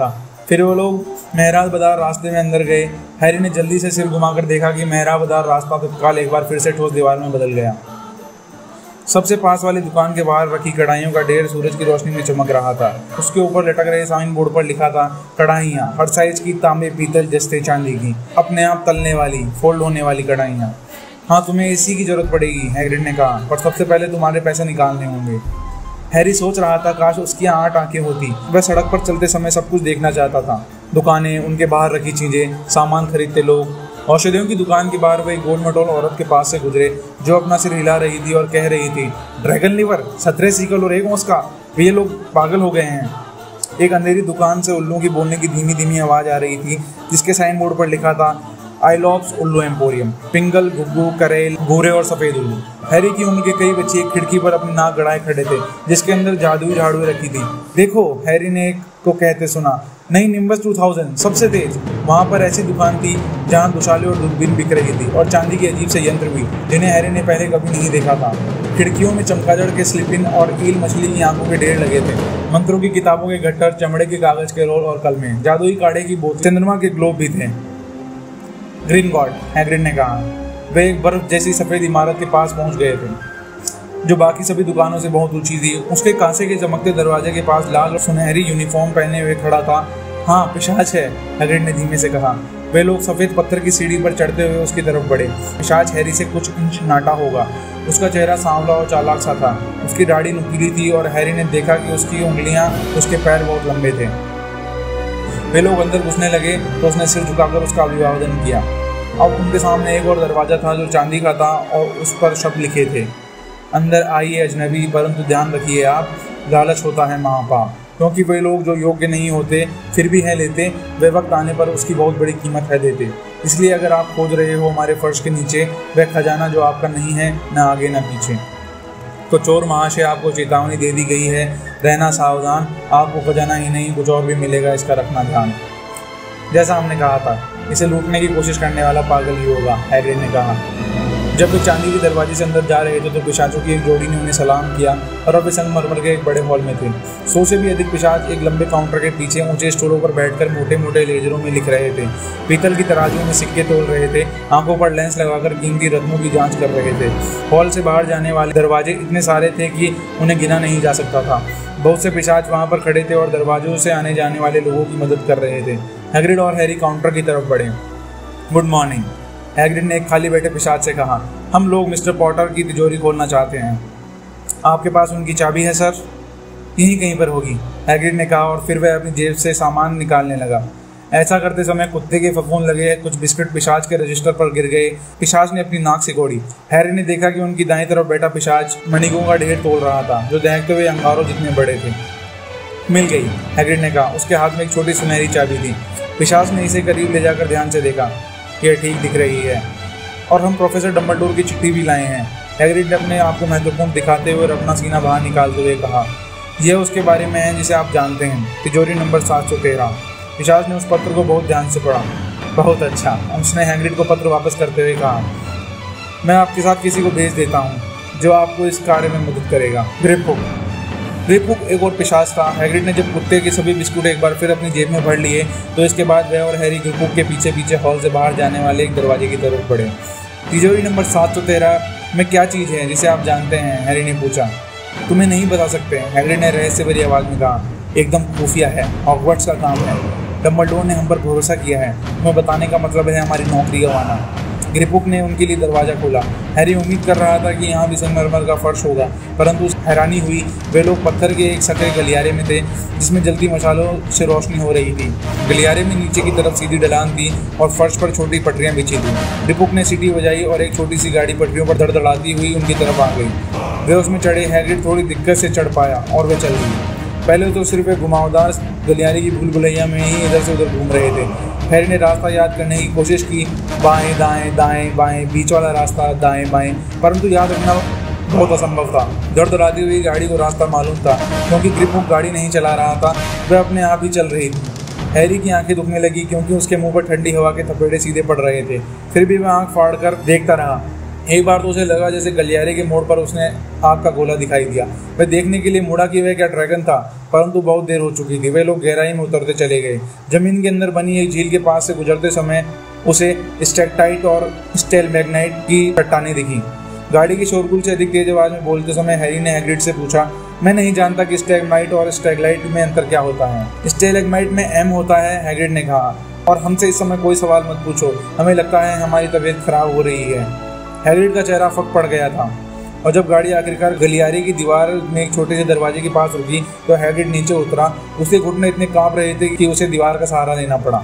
फिर वो लोग मेहराबदार रास्ते में अंदर गए। हैरी ने जल्दी से सिर घुमाकर देखा कि मेहराबदार रास्ता तत्काल एक बार फिर से ठोस दीवार में बदल गया। सबसे पास वाली दुकान के बाहर रखी कढ़ाइयों का ढेर सूरज की रोशनी में चमक रहा था। उसके ऊपर लटक रहे साइन बोर्ड पर लिखा था, कढ़ाइयाँ हर साइज की, तांबे, पीतल, जस्ते, चांदी की, अपने आप तलने वाली, फोल्ड होने वाली कढ़ाइयाँ। हाँ, तुम्हें इसी की जरूरत पड़ेगी, हैग्रिड ने कहा, पर सबसे पहले तुम्हारे पैसे निकालने होंगे। हैरी सोच रहा था काश उसकी 8 आंखें होती। वह सड़क पर चलते समय सब कुछ देखना चाहता था, दुकानें, उनके बाहर रखी चीजें, सामान खरीदते लोग। औषधियों की दुकान के बाहर वह गोल मटोल औरत के पास से गुजरे जो अपना सिर हिला रही थी और कह रही थी, ड्रैगन लीवर, 17 सीकल और 1 औंस का, ये लोग पागल हो गए हैं। एक अंधेरी दुकान से उल्लुओं की बोलने की धीमी धीमी आवाज आ रही थी, जिसके साइन बोर्ड पर लिखा था, आइलॉप्स उल्लू एम्पोरियम, पिंगल, गुग्गू, करेल, भूरे और सफेद उल्लू। हैरी की उम्र के कई बच्चे एक खिड़की पर अपनी नाक गड़ाए खड़े थे, जिसके अंदर जादुई झाड़ुएं रखी थी। देखो, हैरी ने एक को कहते सुना, नई निम्बस 2000 सबसे तेज। वहां पर ऐसी दुकान थी जहां दुशाले और दूरबीन बिक रही थी, और चांदी के अजीब से यंत्र भी, जिन्हें हैरी ने पहले कभी नहीं देखा था। खिड़कियों में चमगादड़ के स्लिपिन और ईल मछली की आंखों के ढेर लगे थे। मंत्रों की किताबों के गट्टर, चमड़े के कागज के रोल और कलमें, जादुई काढ़े की बोतल, चंद्रमा के ग्लोब भी थे। ग्रीन गॉड, हैग्रिड ने कहा। वे एक बर्फ जैसी सफेद इमारत के पास पहुंच गए थे, जो बाकी सभी दुकानों से बहुत ऊंची थी। उसके कांसे के चमकते दरवाजे के पास लाल और सुनहरी यूनिफॉर्म पहने हुए खड़ा था। हाँ, पिशाच है, हैग्रिड ने धीमे से कहा। वे लोग सफेद पत्थर की सीढ़ी पर चढ़ते हुए उसकी तरफ बढ़े। पिशाच हैरी से कुछ इंच नाटा होगा। उसका चेहरा सांवला और चालाक सा था। उसकी दाढ़ी नुकीली थी और हैरी ने देखा कि उसकी उंगलियां, उसके पैर बहुत लंबे थे। वे लोग अंदर घुसने लगे तो उसने सिर झुकाकर उसका अभिवादन किया। अब उनके सामने एक और दरवाजा था जो चांदी का था और उस पर शब्द लिखे थे, अंदर आइए अजनबी, परंतु ध्यान रखिए आप, लालच होता है महापाप। क्योंकि वे लोग जो योग्य नहीं होते फिर भी है लेते, वे वक्त आने पर उसकी बहुत बड़ी कीमत है देते। इसलिए अगर आप खोज रहे हो हमारे फर्श के नीचे वह खजाना जो आपका नहीं है, न आगे न पीछे, तो चोर महाशय आपको चेतावनी दे दी गई है, रहना सावधान, आपको खजाना ही नहीं कुछ और भी मिलेगा, इसका रखना ध्यान। जैसा हमने कहा था, इसे लूटने की कोशिश करने वाला पागल ही होगा, हैग्रिड ने कहा। जब वे चांदी के दरवाजे से अंदर जा रहे थे तो पिशाचों की एक जोड़ी ने उन्हें सलाम किया और अब वे संगमरमर के एक बड़े हॉल में थे। 100 से भी अधिक पिशाच एक लंबे काउंटर के पीछे ऊंचे स्टूलों पर बैठकर मोटे मोटे लेजरों में लिख रहे थे, पीतल की तराजू में सिक्के तोल रहे थे, आंखों पर लेंस लगाकर कीमती रत्नों की जांच कर रहे थे। हॉल से बाहर जाने वाले दरवाजे इतने सारे थे कि उन्हें गिना नहीं जा सकता था। बहुत से पिशाच वहां पर खड़े थे और दरवाजों से आने जाने वाले लोगों की मदद कर रहे थे। हैग्रिड और हैरी काउंटर की तरफ बढ़े। गुड मॉर्निंग, हैग्रिड ने एक खाली बैठे पिशाच से कहा। हम लोग मिस्टर पॉटर की तिजोरी खोलना चाहते हैं। आपके पास उनकी चाबी है सर? यहीं कहीं पर होगी, हैग्रिड ने कहा और फिर वह अपनी जेब से सामान निकालने लगा। ऐसा करते समय कुत्ते के फफूंद लगे, कुछ बिस्किट पिशाच के रजिस्टर पर गिर गए। पिशाच ने अपनी नाक सिकोड़ी। हैरी ने देखा कि उनकी दाईं तरफ बैठा पिशाच मणिकों का ढेर तोड़ रहा था, जो दहकते हुए अंगारों जितने बड़े थे। मिल गई, हैग्रिड ने कहा। उसके हाथ में एक छोटी सुनहरी चाबी थी। पिशाच ने इसे करीब ले जाकर ध्यान से देखा। यह ठीक दिख रही है, और हम प्रोफेसर डम्बलडोर की चिट्ठी भी लाए हैं, हैग्रिड ने अपने आप को महत्वपूर्ण दिखाते हुए और अपना सीना बाहर निकालते हुए कहा। यह उसके बारे में है जिसे आप जानते हैं, तिजोरी नंबर 713। पिशाच ने उस पत्र को बहुत ध्यान से पढ़ा। बहुत अच्छा, उसने हैग्रिड को पत्र वापस करते हुए कहा। मैं आपके साथ किसी को भेज देता हूँ जो आपको इस कार्य में मदद करेगा। ग्रिपहुक एक और पिशाच था। हैग्रिड ने जब कुत्ते के सभी बिस्कुट एक बार फिर अपनी जेब में भर लिए तो इसके बाद वह और हैरी ग्रिपहुक के पीछे पीछे हॉल से बाहर जाने वाले एक दरवाजे की तरफ बढ़े। तिजोरी नंबर 713 में क्या चीज़ है जिसे आप जानते हैं? हैरी ने पूछा। तुम्हें नहीं बता सकते, हैग्रिड ने रहस्य भरी आवाज़ में कहा। एकदम खुफिया है, हॉगवर्ट्स का काम है। डम्बलडोर ने हम पर भरोसा किया है, तुम्हें बताने का मतलब है हमारी नौकरी गंवाना। ग्रिपहुक ने उनके लिए दरवाज़ा खोला। हैरी उम्मीद कर रहा था कि यहाँ भी संगमरमर का फर्श होगा, परंतु हैरानी हुई। वे लोग पत्थर के एक सकरे गलियारे में थे जिसमें जलती मशालों से रोशनी हो रही थी। गलियारे में नीचे की तरफ सीधी ढलान थी और फर्श पर छोटी पटरियाँ बिछी थी। ग्रिपहुक ने सीटी बजाई और एक छोटी सी गाड़ी पटरियों पर धड़धड़ाती हुई उनकी तरफ आ गई। वे उसमें चढ़े। हैग्रिड थोड़ी दिक्कत से चढ़ पाया और वे चल गई। पहले तो सिर्फ एक घुमावदार गलियारे की भूल भुलैया में ही इधर से उधर घूम रहे थे। हैरी ने रास्ता याद करने की कोशिश की, बाएं दाएं दाएं बाएं, बीच वाला रास्ता दाएं बाएं, परंतु याद रखना बहुत असंभव था। धड़धड़ाती हुई गाड़ी को रास्ता मालूम था क्योंकि ग्रिपहुक गाड़ी नहीं चला रहा था, वह अपने आप ही चल रही थी। हैरी की आंखें दुखने लगी क्योंकि उसके मुंह पर ठंडी हवा के थपेड़े सीधे पड़ रहे थे। फिर भी वह आंख फाड़ कर देखता रहा। एक बार तो उसे लगा जैसे गलियारे के मोड़ पर उसने आग का गोला दिखाई दिया। वह देखने के लिए मुड़ा कि वह क्या ड्रैगन था, परंतु बहुत देर हो चुकी थी। वे लोग गहराई में उतरते चले गए। जमीन के अंदर बनी एक झील के पास से गुजरते समय उसे स्टैलेक्टाइट और स्टैलेग्माइट की चट्टानें दिखी। गाड़ी की शोरगुल से अधिक तेज आवाज में बोलते समय हैरी ने हैग्रिड से पूछा, मैं नहीं जानता कि स्टैलेग्माइट और स्टैलेक्टाइट में अंतर क्या होता है। स्टैलेग्माइट में एम होता है, हैग्रिड ने कहा, और हमसे इस समय कोई सवाल मत पूछो, हमें लगता है हमारी तबीयत खराब हो रही है। हैग्रिड का चेहरा फक पड़ गया था, और जब गाड़ी आखिरकार गलियारे की दीवार में एक छोटे से दरवाजे के पास रुकी तो हैग्रिड नीचे उतरा। उसके घुटने इतने कांप रहे थे कि उसे दीवार का सहारा लेना पड़ा।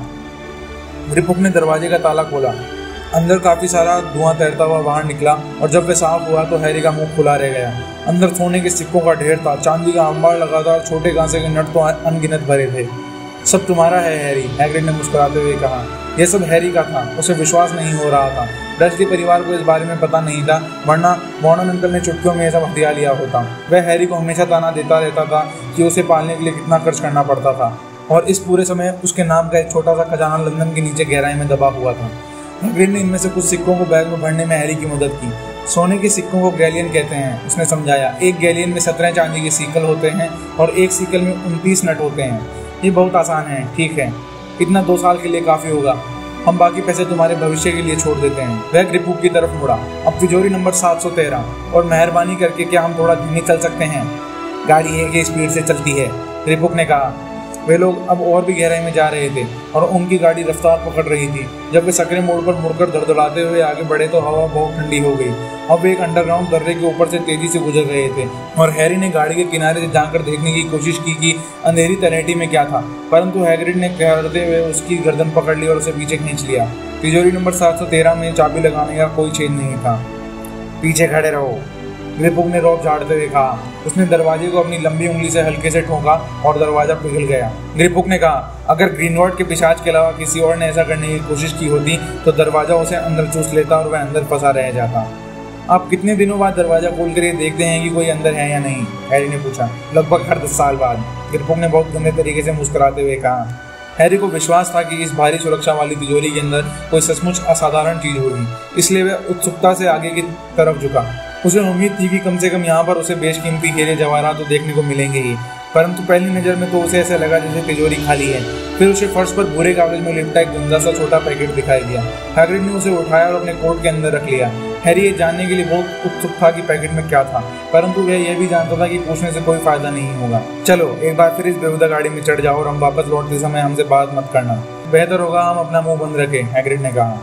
रिपुक ने दरवाजे का ताला खोला। अंदर काफी सारा धुआं तैरता हुआ बाहर निकला, और जब वह साफ हुआ तो हैरी का मुंह खुला रह गया। अंदर सोने के सिक्कों का ढेर था, चांदी का अंबार लगातार, छोटे कांसे के नट तो अनगिनत भरे थे। सब तुम्हारा है हैरी, हैग्रिड ने मुस्कुराते हुए कहा। यह सब हैरी का था। उसे विश्वास नहीं हो रहा था। डर्सली परिवार को इस बारे में पता नहीं था, वरना मॉर्डन अंकल ने चुटकियों में यह सब हथिया लिया होता। वह हैरी को हमेशा ताना देता रहता था कि उसे पालने के लिए कितना खर्च करना पड़ता था, और इस पूरे समय उसके नाम का एक छोटा सा खजाना लंदन के नीचे गहराई में दबा हुआ था। हैग्रिड ने इनमें से कुछ सिक्कों को बैग में भरने में हैरी की मदद की। सोने के सिक्कों को गैलियन कहते हैं, उसने समझाया। एक गैलियन में 17 चांदी के सीकल होते हैं और एक सीकल में 29 नट होते हैं। ये बहुत आसान है, ठीक है, इतना 2 साल के लिए काफ़ी होगा। हम बाकी पैसे तुम्हारे भविष्य के लिए छोड़ देते हैं। वह रिपुक की तरफ मुड़ा। अब तिजोरी नंबर 713, और मेहरबानी करके क्या हम थोड़ा धीमे चल सकते हैं? गाड़ी एक ही स्पीड से चलती है, रिपुक ने कहा। वे लोग अब और भी गहराई में जा रहे थे, और उनकी गाड़ी रफ्तार पकड़ रही थी। जब वे सकरे मोड़ पर मुड़कर धड़धड़ाते हुए आगे बढ़े तो हवा बहुत ठंडी हो गई। अब वे एक अंडरग्राउंड दर्रे के ऊपर से तेजी से गुजर रहे थे, और हैरी ने गाड़ी के किनारे से झांककर देखने की कोशिश की कि अंधेरी तलहटी में क्या था, परंतु हैग्रिड ने करते हुए उसकी गर्दन पकड़ ली और उसे पीछे खींच लिया। तिजोरी नंबर 713 में चाबी लगाने का कोई छेद नहीं था। पीछे खड़े रहो, रिपुक ने रौब झाड़ते हुए कहा। उसने दरवाजे को अपनी लंबी उंगली से हल्के से ठोका और दरवाजा पिघल गया। रिपुक ने कहा, अगर ग्रीनवॉर्ड के पिशाच के अलावा किसी और ने ऐसा करने की कोशिश की होती तो दरवाजा उसे अंदर चूस लेता और वह अंदर फंसा रह जाता। आप कितने दिनों बाद दरवाजा खोलकर ये देखते हैं कि कोई अंदर है या नहीं? हैरी ने पूछा। लगभग हर 10 साल बाद, रिपुक ने बहुत गंदे तरीके से मुस्कुराते हुए कहा। हैरी को विश्वास था कि इस भारी सुरक्षा वाली तिजोरी के अंदर कोई सचमुच असाधारण चीज होगी, इसलिए वह उत्सुकता से आगे की तरफ झुका। उसे उम्मीद थी कि कम से कम यहाँ पर उसे बेशकीमती हीरे जवाहरात तो देखने को मिलेंगे ही, परंतु पहली नज़र में तो उसे ऐसा लगा जैसे तिजोरी खाली है। फिर उसे फर्श पर भूरे कागज में लिपटा एक गंदा सा छोटा पैकेट दिखाई दिया। हैग्रिड ने उसे उठाया और अपने कोट के अंदर रख लिया। हैरी ये जानने के लिए बहुत उत्सुक था कि पैकेट में क्या था, परंतु वह यह भी जानता था कि पूछने से कोई फायदा नहीं होगा। चलो एक बार फिर इस बेहुदा गाड़ी में चढ़ जाओ और हम वापस लौटते समय हमसे बात मत करना। बेहतर होगा हम अपना मुंह बंद रखें, हैग्रिड ने कहा।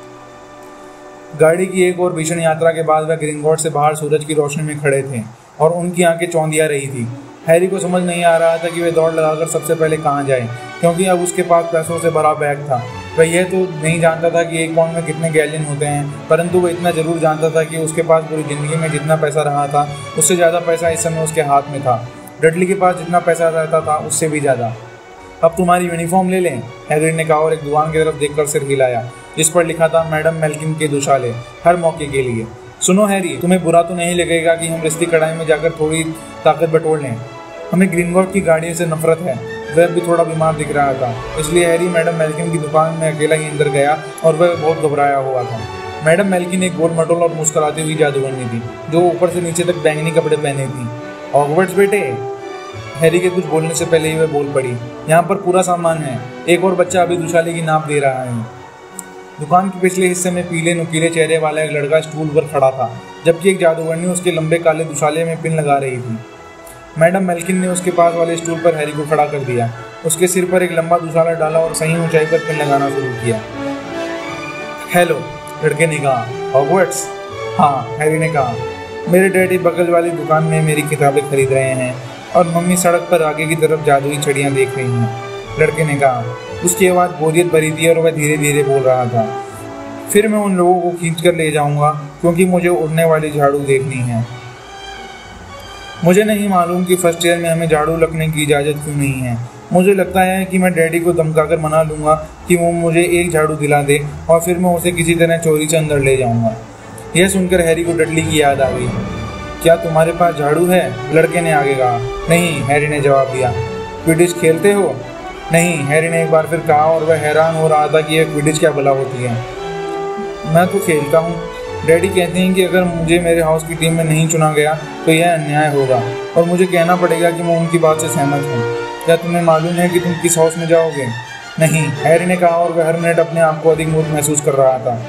गाड़ी की एक और भीषण यात्रा के बाद वह ग्रीनवॉर्ड से बाहर सूरज की रोशनी में खड़े थे और उनकी आंखें चौंधिया रही थी। हैरी को समझ नहीं आ रहा था कि वह दौड़ लगाकर सबसे पहले कहाँ जाए, क्योंकि अब उसके पास पैसों से भरा बैग था। वह यह तो नहीं जानता था कि एक पाउंड में कितने गैलियन होते हैं, परंतु वह इतना जरूर जानता था कि उसके पास पूरी जिंदगी में जितना पैसा रहा था उससे ज़्यादा पैसा इस समय उसके हाथ में था। डडली के पास जितना पैसा रहता था उससे भी ज़्यादा। अब तुम्हारी यूनिफॉर्म ले लें, हैग्रिड ने कहा और एक दुकान की तरफ देखकर सिर हिलाया जिस पर लिखा था मैडम मेल्किन के दुशाले, हर मौके के लिए। सुनो हैरी, तुम्हें बुरा तो नहीं लगेगा कि हम रिश्ती कढ़ाई में जाकर थोड़ी ताकत बटोर लें? हमें ग्रीनवॉर्ड की गाड़ियों से नफरत है। वह भी थोड़ा बीमार दिख रहा था, इसलिए हैरी मैडम मेल्किन की दुकान में अकेला ही अंदर गया और वह बहुत घबराया हुआ था। मैडम मेल्किन एक गोल मटोल और मुस्कुराती हुई जादूगरनी थी जो ऊपर से नीचे तक बैंगनी कपड़े पहने थी। हॉगवर्ट्स बेटे, हैरी के कुछ बोलने से पहले ही वह बोल पड़ी। यहाँ पर पूरा सामान है। एक और बच्चा अभी दुशाले की नाप दे रहा है। दुकान के पिछले हिस्से में पीले नुकीले चेहरे वाला एक लड़का स्टूल पर खड़ा था, जबकि एक जादूगरनी उसके लंबे काले दुशाले में पिन लगा रही थी। मैडम मेल्किन ने उसके पास वाले स्टूल पर हैरी को खड़ा कर दिया, उसके सिर पर एक लंबा दुशाला डाला और सही ऊंचाई पर पिन लगाना शुरू किया। हेलो, लड़के ने कहा। हॉगवर्ट्स? हाँ, हैरी ने कहा। मेरे डैडी बगल वाली दुकान में मेरी किताबें खरीद रहे हैं और मम्मी सड़क पर आगे की तरफ जादुई छड़ियाँ देख रही हैं, लड़के ने कहा। उसकी आवाज़ बोरियत भरी थी और वह धीरे धीरे बोल रहा था। फिर मैं उन लोगों को खींच कर ले जाऊंगा क्योंकि मुझे उड़ने वाली झाड़ू देखनी है। मुझे नहीं मालूम कि फर्स्ट ईयर में हमें झाड़ू रखने की इजाज़त क्यों नहीं है। मुझे लगता है कि मैं डैडी को धमकाकर मना लूँगा कि वो मुझे एक झाड़ू दिला दे और फिर मैं उसे किसी तरह चोरी से अंदर ले जाऊँगा। यह सुनकर हैरी को डडली की याद आ गई। क्या तुम्हारे पास झाड़ू है? लड़के ने आगे कहा। नहीं, हैरी ने जवाब दिया। क्विडिच खेलते हो? नहीं, हैरी ने एक बार फिर कहा और वह हैरान हो रहा था कि यह क्विडिच क्या भला होती है। मैं तो खेलता हूँ, डैडी कहते हैं कि अगर मुझे मेरे हाउस की टीम में नहीं चुना गया तो यह अन्याय होगा और मुझे कहना पड़ेगा कि मैं उनकी बात से सहमत हूँ। क्या तुम्हें मालूम है कि तुम किस हाउस में जाओगे? नहीं, हैरी ने कहा और वह हर मिनट अपने आप को अधिक मूर्ख महसूस कर रहा था।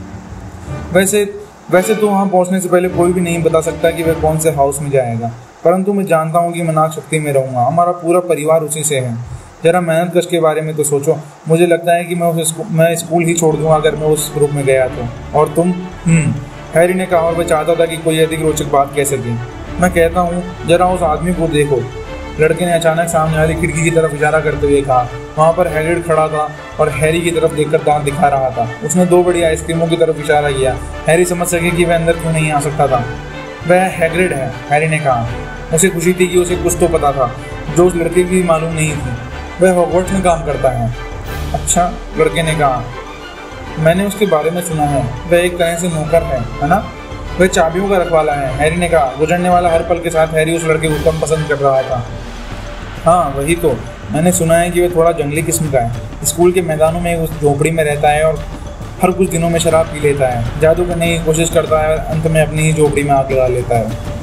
वैसे तो वहाँ पहुँचने से पहले कोई भी नहीं बता सकता कि वह कौन से हाउस में जाएगा, परंतु मैं जानता हूँ कि मैं नाग शक्ति में रहूँगा। हमारा पूरा परिवार उसी से है। जरा मेहनत कश के बारे में तो सोचो। मुझे लगता है कि मैं स्कूल ही छोड़ दूंगा अगर मैं उस ग्रुप में गया तो। और तुम? हैरी ने कहा और वह चाहता था कि कोई अधिक रोचक बात कह सके। मैं कहता हूँ जरा उस आदमी को देखो। लड़के ने अचानक सामने वाली खिड़की की तरफ इशारा करते हुए कहा। वहाँ पर हैग्रिड खड़ा था और हैरी की तरफ देखकर दांत दिखा रहा था। उसने 2 बड़ी आइसक्रीमों की तरफ इशारा किया। हैरी समझ सके कि वह अंदर क्यों नहीं आ सकता था। वह हैग्रिड है, हैरी ने कहा। उसे खुशी थी कि उसे कुछ तो पता था जो उस लड़के की मालूम नहीं थी। वह हॉगवर्ट्स में काम करता है। अच्छा, लड़के ने कहा। मैंने उसके बारे में सुना है। वह एक तरह से नौकर है ना? वह चाबियों का रखवाला है, हैरी ने कहा। गुजरने वाला हर पल के साथ हैरी उस लड़के को कम पसंद कर रहा था। हाँ, वही तो। मैंने सुना है कि वह थोड़ा जंगली किस्म का है। स्कूल के मैदानों में उस झोपड़ी में रहता है और हर कुछ दिनों में शराब पी लेता है, जादू करने की कोशिश करता है और अंत में अपनी ही झोपड़ी में आग लगा लेता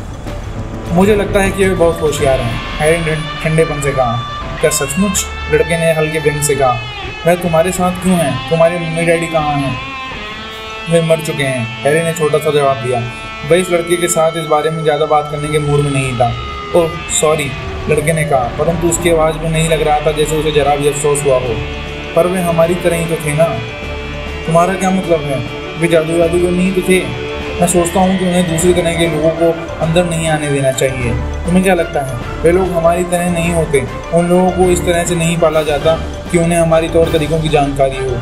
है। मुझे लगता है कि वे बहुत होशियार हैं, हैरी ने ठंडेपन से कहा। क्या सचमुच? लड़के ने हल्के व्यंग से कहा। वह तुम्हारे साथ क्यों है? तुम्हारे मम्मी डैडी कहाँ हैं? वे मर चुके हैं, हैरी ने छोटा सा जवाब दिया। वह इस लड़के के साथ इस बारे में ज़्यादा बात करने के मूड में नहीं था। ओह सॉरी, लड़के ने कहा, परंतु उसकी आवाज़ में नहीं लग रहा था जैसे उसे जरा भी अफसोस हुआ हो। पर वे हमारी तरह ही तो थे ना। तुम्हारा क्या मतलब है? वे जादूगर नहीं तो थे। मैं सोचता हूँ कि उन्हें दूसरी तरह के लोगों को अंदर नहीं आने देना चाहिए। तुम्हें क्या लगता है? वे लोग हमारी तरह नहीं होते। उन लोगों को इस तरह से नहीं पाला जाता कि उन्हें हमारी तौर तरीकों की जानकारी हो।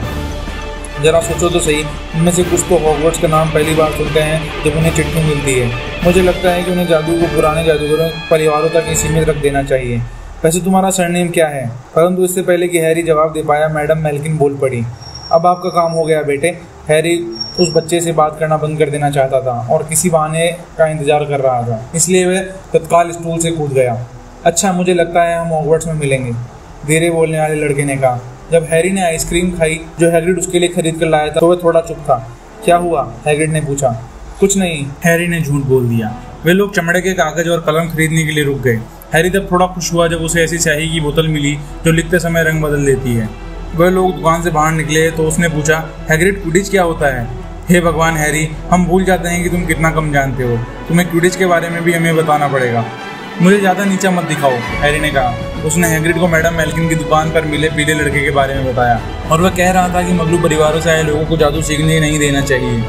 जरा सोचो तो सही, उनमें से कुछ तो हॉगवर्ट्स का नाम पहली बार सुनते हैं जब उन्हें चिट्ठी मिलती है। मुझे लगता है कि उन्हें जादू को पुराने जादूगरों परिवारों तक ही सीमित रख देना चाहिए। वैसे तुम्हारा सरनेम क्या है? परंतु इससे पहले कि हैरी जवाब दे पाया, मैडम मेल्किन बोल पड़ी। अब आपका काम हो गया बेटे। हैरी उस बच्चे से बात करना बंद कर देना चाहता था और किसी बहाने का इंतजार कर रहा था, इसलिए वह तत्काल स्टूल से कूद गया। अच्छा, मुझे लगता है हम हॉगवर्ट्स में मिलेंगे, धीरे बोलने वाले लड़के ने कहा। जब हैरी ने आइसक्रीम खाई जो हैग्रिड उसके लिए खरीद कर लाया था तो वह थोड़ा चुप था। क्या हुआ? हैग्रिड ने पूछा। कुछ नहीं, हैरी ने झूठ बोल दिया। वे लोग चमड़े के कागज और कलम खरीदने के लिए रुक गए। हैरी तब थोड़ा खुश हुआ जब उसे ऐसी स्याही की बोतल मिली जो लिखते समय रंग बदल देती है। वह लोग दुकान से बाहर निकले तो उसने पूछा, हैग्रिड, क्विडिच क्या होता है? हे भगवान हैरी, हम भूल जाते हैं कि तुम कितना कम जानते हो। तुम्हें क्विडिच के बारे में भी हमें बताना पड़ेगा। मुझे ज़्यादा नीचा मत दिखाओ, हैरी ने कहा। उसने हैग्रिड को मैडम मेल्किन की दुकान पर मिले पीले लड़के के बारे में बताया और वह कह रहा था कि मगलू परिवारों से आए लोगों को जादू सीखने नहीं देना चाहिए।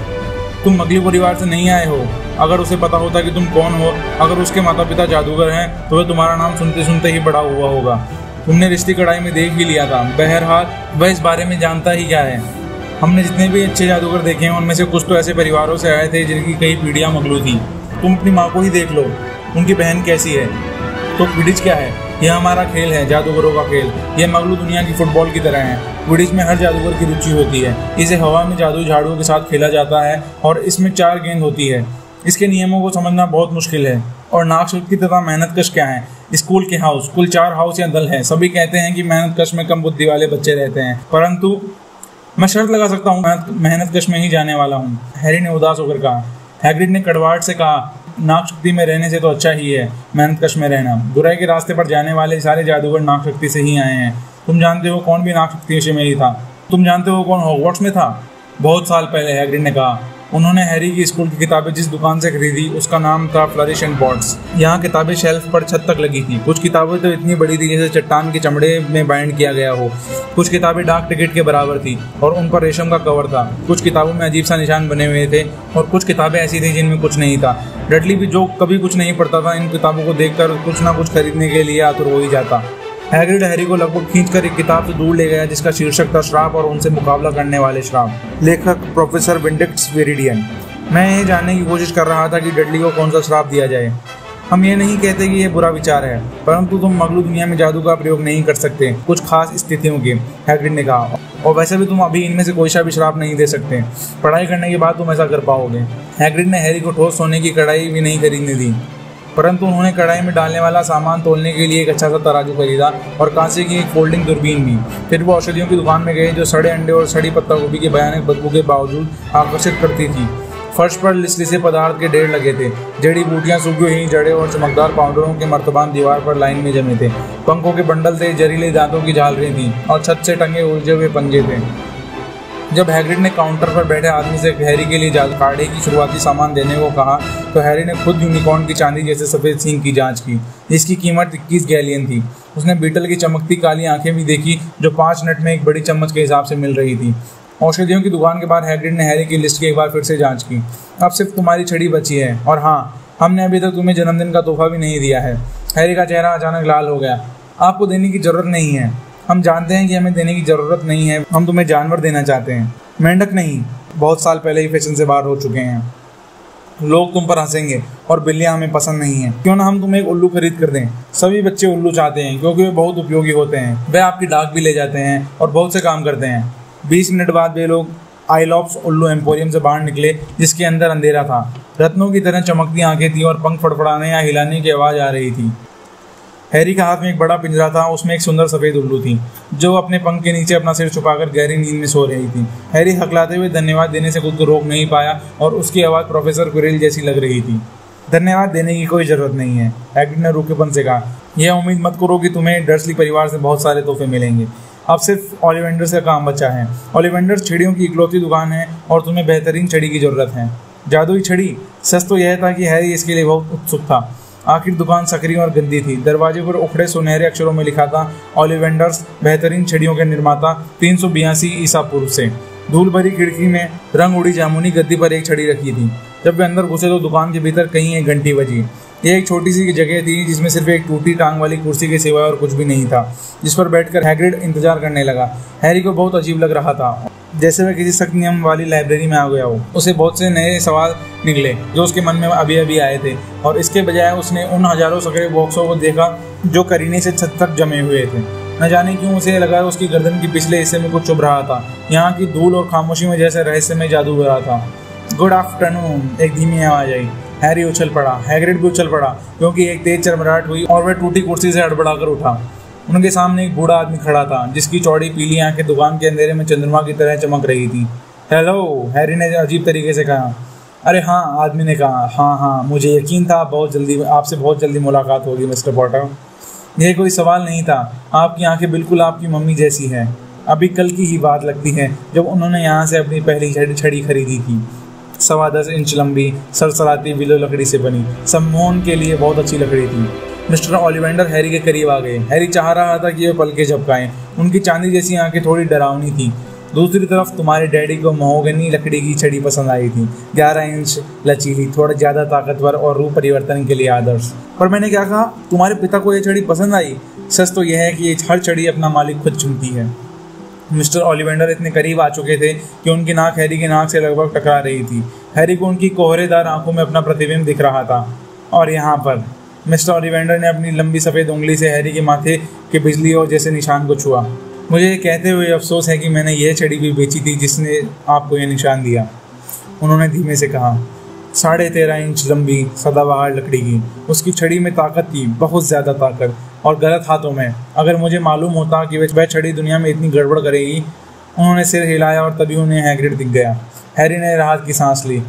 तुम मगलू परिवार से नहीं आए हो। अगर उसे पता होता कि तुम कौन हो, अगर उसके माता पिता जादूगर हैं, तो वह तुम्हारा नाम सुनते सुनते ही बड़ा हुआ होगा। तुमने रिश्ती कढ़ाई में देख ही लिया था। बहरहाल वह इस बारे में जानता ही क्या है। हमने जितने भी अच्छे जादूगर देखे हैं उनमें से कुछ तो ऐसे परिवारों से आए थे जिनकी कई पीढ़ियाँ मगलू थी। तुम अपनी माँ को ही देख लो, उनकी बहन कैसी है। तो क्विडिच क्या है? यह हमारा खेल है, जादूगरों का खेल। यह मगलू दुनिया की फुटबॉल की तरह है। क्विडिच में हर जादूगर की रुचि होती है। इसे हवा में जादू झाड़ुओं के साथ खेला जाता है और इसमें 4 गेंद होती है। इसके नियमों को समझना बहुत मुश्किल है। और नागशक्ति तथा मेहनतकश क्या है? स्कूल के हाउस, कुल 4 हाउस या दल हैं। सभी कहते हैं कि मेहनतकश में कम बुद्धि वाले बच्चे रहते हैं, परंतु मैं शर्त लगा सकता हूँ मेहनतकश में ही जाने वाला हूँ, हैरी ने उदास होकर कहा। हैग्रिड ने कड़वाहट से कहा, नागशक्ति में रहने से तो अच्छा ही है मेहनतकश में रहना। बुराई के रास्ते पर जाने वाले सारे जादूगर नागशक्ति से ही आए हैं। तुम जानते हो कौन भी नागशक्ति में ही था? तुम जानते हो कौन हॉगवर्ट्स में था? बहुत साल पहले, हैग्रिड ने कहा। उन्होंने हैरी की स्कूल की किताबें जिस दुकान से खरीदी उसका नाम था फ्लरिश एंड बॉट्स। यहाँ किताबें शेल्फ पर छत तक लगी थी। कुछ किताबें तो इतनी बड़ी थी जैसे चट्टान के चमड़े में बाइंड किया गया हो। कुछ किताबें डाक टिकट के बराबर थी और उन पर रेशम का कवर था। कुछ किताबों में अजीब सा निशान बने हुए थे और कुछ किताबें ऐसी थी जिनमें कुछ नहीं था। डडली भी जो कभी कुछ नहीं पढ़ता था, इन किताबों को देखकर कुछ ना कुछ खरीदने के लिए आतुर हो ही जाता। हैग्रिड हैरी को लगभग खींचकर एक किताब से दूर ले गया जिसका शीर्षक था श्राप और उनसे मुकाबला करने वाले श्राप। लेखक प्रोफेसर विंडिक्स वेरिडियन। मैं ये जानने की कोशिश कर रहा था कि डडली को कौन सा श्राप दिया जाए। हम ये नहीं कहते कि यह बुरा विचार है, परंतु तुम मगलू दुनिया में जादू का प्रयोग नहीं कर सकते, कुछ खास स्थितियों के, हैग्रिड ने कहा। और वैसे भी तुम अभी इनमें से कोई सा भी श्राप नहीं दे सकते। पढ़ाई करने के बाद तुम ऐसा कर पाओगे। हैग्रिड ने हैरी को ठोस सोने की कढ़ाई भी नहीं खरीदने दी, परंतु उन्होंने कढ़ाई में डालने वाला सामान तोलने के लिए एक अच्छा सा तराजू खरीदा और कांसे की एक फोल्डिंग दूरबीन भी। फिर वो औषधियों की दुकान में गए जो सड़े अंडे और सड़ी पत्ता गोभी के भयानक बदबू के बावजूद आकर्षित करती थी। फर्श पर लिसलिसे पदार्थ के ढेर लगे थे। जड़ी बूटियां, सूखी हुई जड़ें और चमकदार पाउडरों के मर्तबान दीवार पर लाइन में जमे थे। पंखों के बंडल थे, जहरीले दांतों की झालरें थीं और छत से टंगे उलझे हुए पंजे थे। जब हैग्रिड ने काउंटर पर बैठे आदमी से हैरी के लिए काढ़े की शुरुआती सामान देने को कहा तो हैरी ने खुद यूनिकॉर्न की चांदी जैसे सफ़ेद सींग की जांच की, जिसकी कीमत 21 गैलियन थी। उसने बीटल की चमकती काली आंखें भी देखी जो 5 मिनट में एक बड़ी चम्मच के हिसाब से मिल रही थी। औषधियों की दुकान के बाद हैग्रिड ने हैरी की लिस्ट की एक बार फिर से जांच की। अब सिर्फ तुम्हारी छड़ी बची है, और हाँ, हमने अभी तक तुम्हें जन्मदिन का तोहफा भी नहीं दिया है। हैरी का चेहरा अचानक लाल हो गया। आपको देने की जरूरत नहीं है। हम जानते हैं कि हमें देने की जरूरत नहीं है। हम तुम्हें जानवर देना चाहते हैं, मेंढक नहीं। बहुत साल पहले ही फैशन से बाहर हो चुके हैं। लोग तुम पर हंसेंगे और बिल्लियां हमें पसंद नहीं हैं। क्यों ना हम तुम्हें एक उल्लू खरीद कर दें। सभी बच्चे उल्लू चाहते हैं क्योंकि वे बहुत उपयोगी होते हैं। वे आपकी डाक भी ले जाते हैं और बहुत से काम करते हैं। 20 मिनट बाद वे लोग आइलॉप्स उल्लू एम्पोरियम से बाहर निकले, जिसके अंदर अंधेरा था। रत्नों की तरह चमकती आंखें थी और पंख फड़फड़ाने या हिलाने की आवाज़ आ रही थी। हैरी का हाथ में एक बड़ा पिंजरा था। उसमें एक सुंदर सफ़ेद उल्लू थी जो अपने पंख के नीचे अपना सिर छुपाकर गहरी नींद में सो रही थी। हैरी हकलाते हुए धन्यवाद देने से खुद को रोक नहीं पाया और उसकी आवाज़ प्रोफेसर क्विरिल जैसी लग रही थी। धन्यवाद देने की कोई ज़रूरत नहीं है, हैग्रिड ने रूखेपन से कहा। यह उम्मीद मत करो कि तुम्हें डर्सली परिवार से बहुत सारे तोहफे मिलेंगे। अब सिर्फ ओलिवेंडर्स का काम बचा है। ओलिवेंडर्स छड़ियों की इकलौती दुकान है और तुम्हें बेहतरीन छड़ी की ज़रूरत है। जादुई छड़ी? सच तो यह था कि हैरी इसके लिए बहुत उत्सुक था। आखिर दुकान सकरी और गंदी थी। दरवाजे पर उखड़े सुनहरे अक्षरों में लिखा था, ओलिवेंडर्स, बेहतरीन छड़ियों के निर्माता, 382 ईसा पूर्व से। धूल भरी खिड़की में रंग उड़ी जामुनी गद्दी पर एक छड़ी रखी थी। जब वे अंदर घुसे तो दुकान के भीतर कहीं एक घंटी बजी। यह एक छोटी सी जगह थी जिसमें सिर्फ एक टूटी टांग वाली कुर्सी के सिवाय और कुछ भी नहीं था, जिस पर बैठकर हैग्रिड इंतजार करने लगा। हैरी को बहुत अजीब लग रहा था, जैसे वह किसी सख्त नियम वाली लाइब्रेरी में आ गया हो। उसे बहुत से नए सवाल निकले जो उसके मन में अभी अभी आए थे, और इसके बजाय उसने उन हजारों सकरे बॉक्सों को देखा जो करीने से छत तक जमे हुए थे। न जाने क्यों उसे लगा उसकी गर्दन के पिछले हिस्से में कुछ चुभ रहा था। यहाँ की धूल और खामोशी में जैसे रहस्यमय जादू हो रहा था। गुड आफ्टरनून, एक धीमी आवाज आई। हैरी उछल पड़ा। हैग्रिड भी उछल पड़ा क्योंकि एक तेज चरमराहट हुई और वह टूटी कुर्सी से हड़बड़ाकर उठा। उनके सामने एक बूढ़ा आदमी खड़ा था जिसकी चौड़ी पीली आंखें दुकान के अंधेरे में चंद्रमा की तरह चमक रही थी। हेलो, हैरी ने अजीब तरीके से कहा। अरे हाँ, आदमी ने कहा। हाँ, मुझे यकीन था आपसे बहुत जल्दी मुलाकात होगी मिस्टर पॉटर। यह कोई सवाल नहीं था। आपकी आंखें बिल्कुल आपकी मम्मी जैसी हैं। अभी कल की ही बात लगती है जब उन्होंने यहाँ से अपनी पहली छड़ी खरीदी थी। 10.25 इंच लंबी, सरसराती विलो लकड़ी से बनी, सम्मोहन के लिए बहुत अच्छी लकड़ी थी। मिस्टर ओलिवेंडर हैरी के करीब आ गए। हैरी चाह रहा था कि वे पलके झपकाएं। उनकी चांदी जैसी आंखें थोड़ी डरावनी थी। दूसरी तरफ तुम्हारे डैडी को महोगनी लकड़ी की छड़ी पसंद आई थी, 11 इंच, लचीली, थोड़ा ज़्यादा ताकतवर और रूप परिवर्तन के लिए आदर्श। पर मैंने क्या कहा? तुम्हारे पिता को यह छड़ी पसंद आई? सच तो यह है कि हर छड़ी अपना मालिक खुद चुनती है। मिस्टर ओलिवेंडर इतने करीब आ चुके थे कि उनकी नाक हैरी की नाक से लगभग टकरा रही थी। हैरी को उनकी कोहरेदार आंखों में अपना प्रतिबिंब दिख रहा था। और यहाँ पर मिस्टर ओलिवेंडर ने अपनी लंबी सफ़ेद उंगली से हैरी के माथे के बिजली और जैसे निशान को छुआ। मुझे ये कहते हुए अफसोस है कि मैंने यह छड़ी भी बेची थी जिसने आपको यह निशान दिया, उन्होंने धीमे से कहा। 13.5 इंच लंबी सदाबहार लकड़ी की उसकी छड़ी में ताकत थी, बहुत ज़्यादा ताकत, और गलत हाथों में। अगर मुझे मालूम होता कि वह छड़ी दुनिया में इतनी गड़बड़ करेगी। उन्होंने सिर हिलाया और तभी उन्हें हैग्रिड दिख गया। हैरी ने राहत की सांस ली।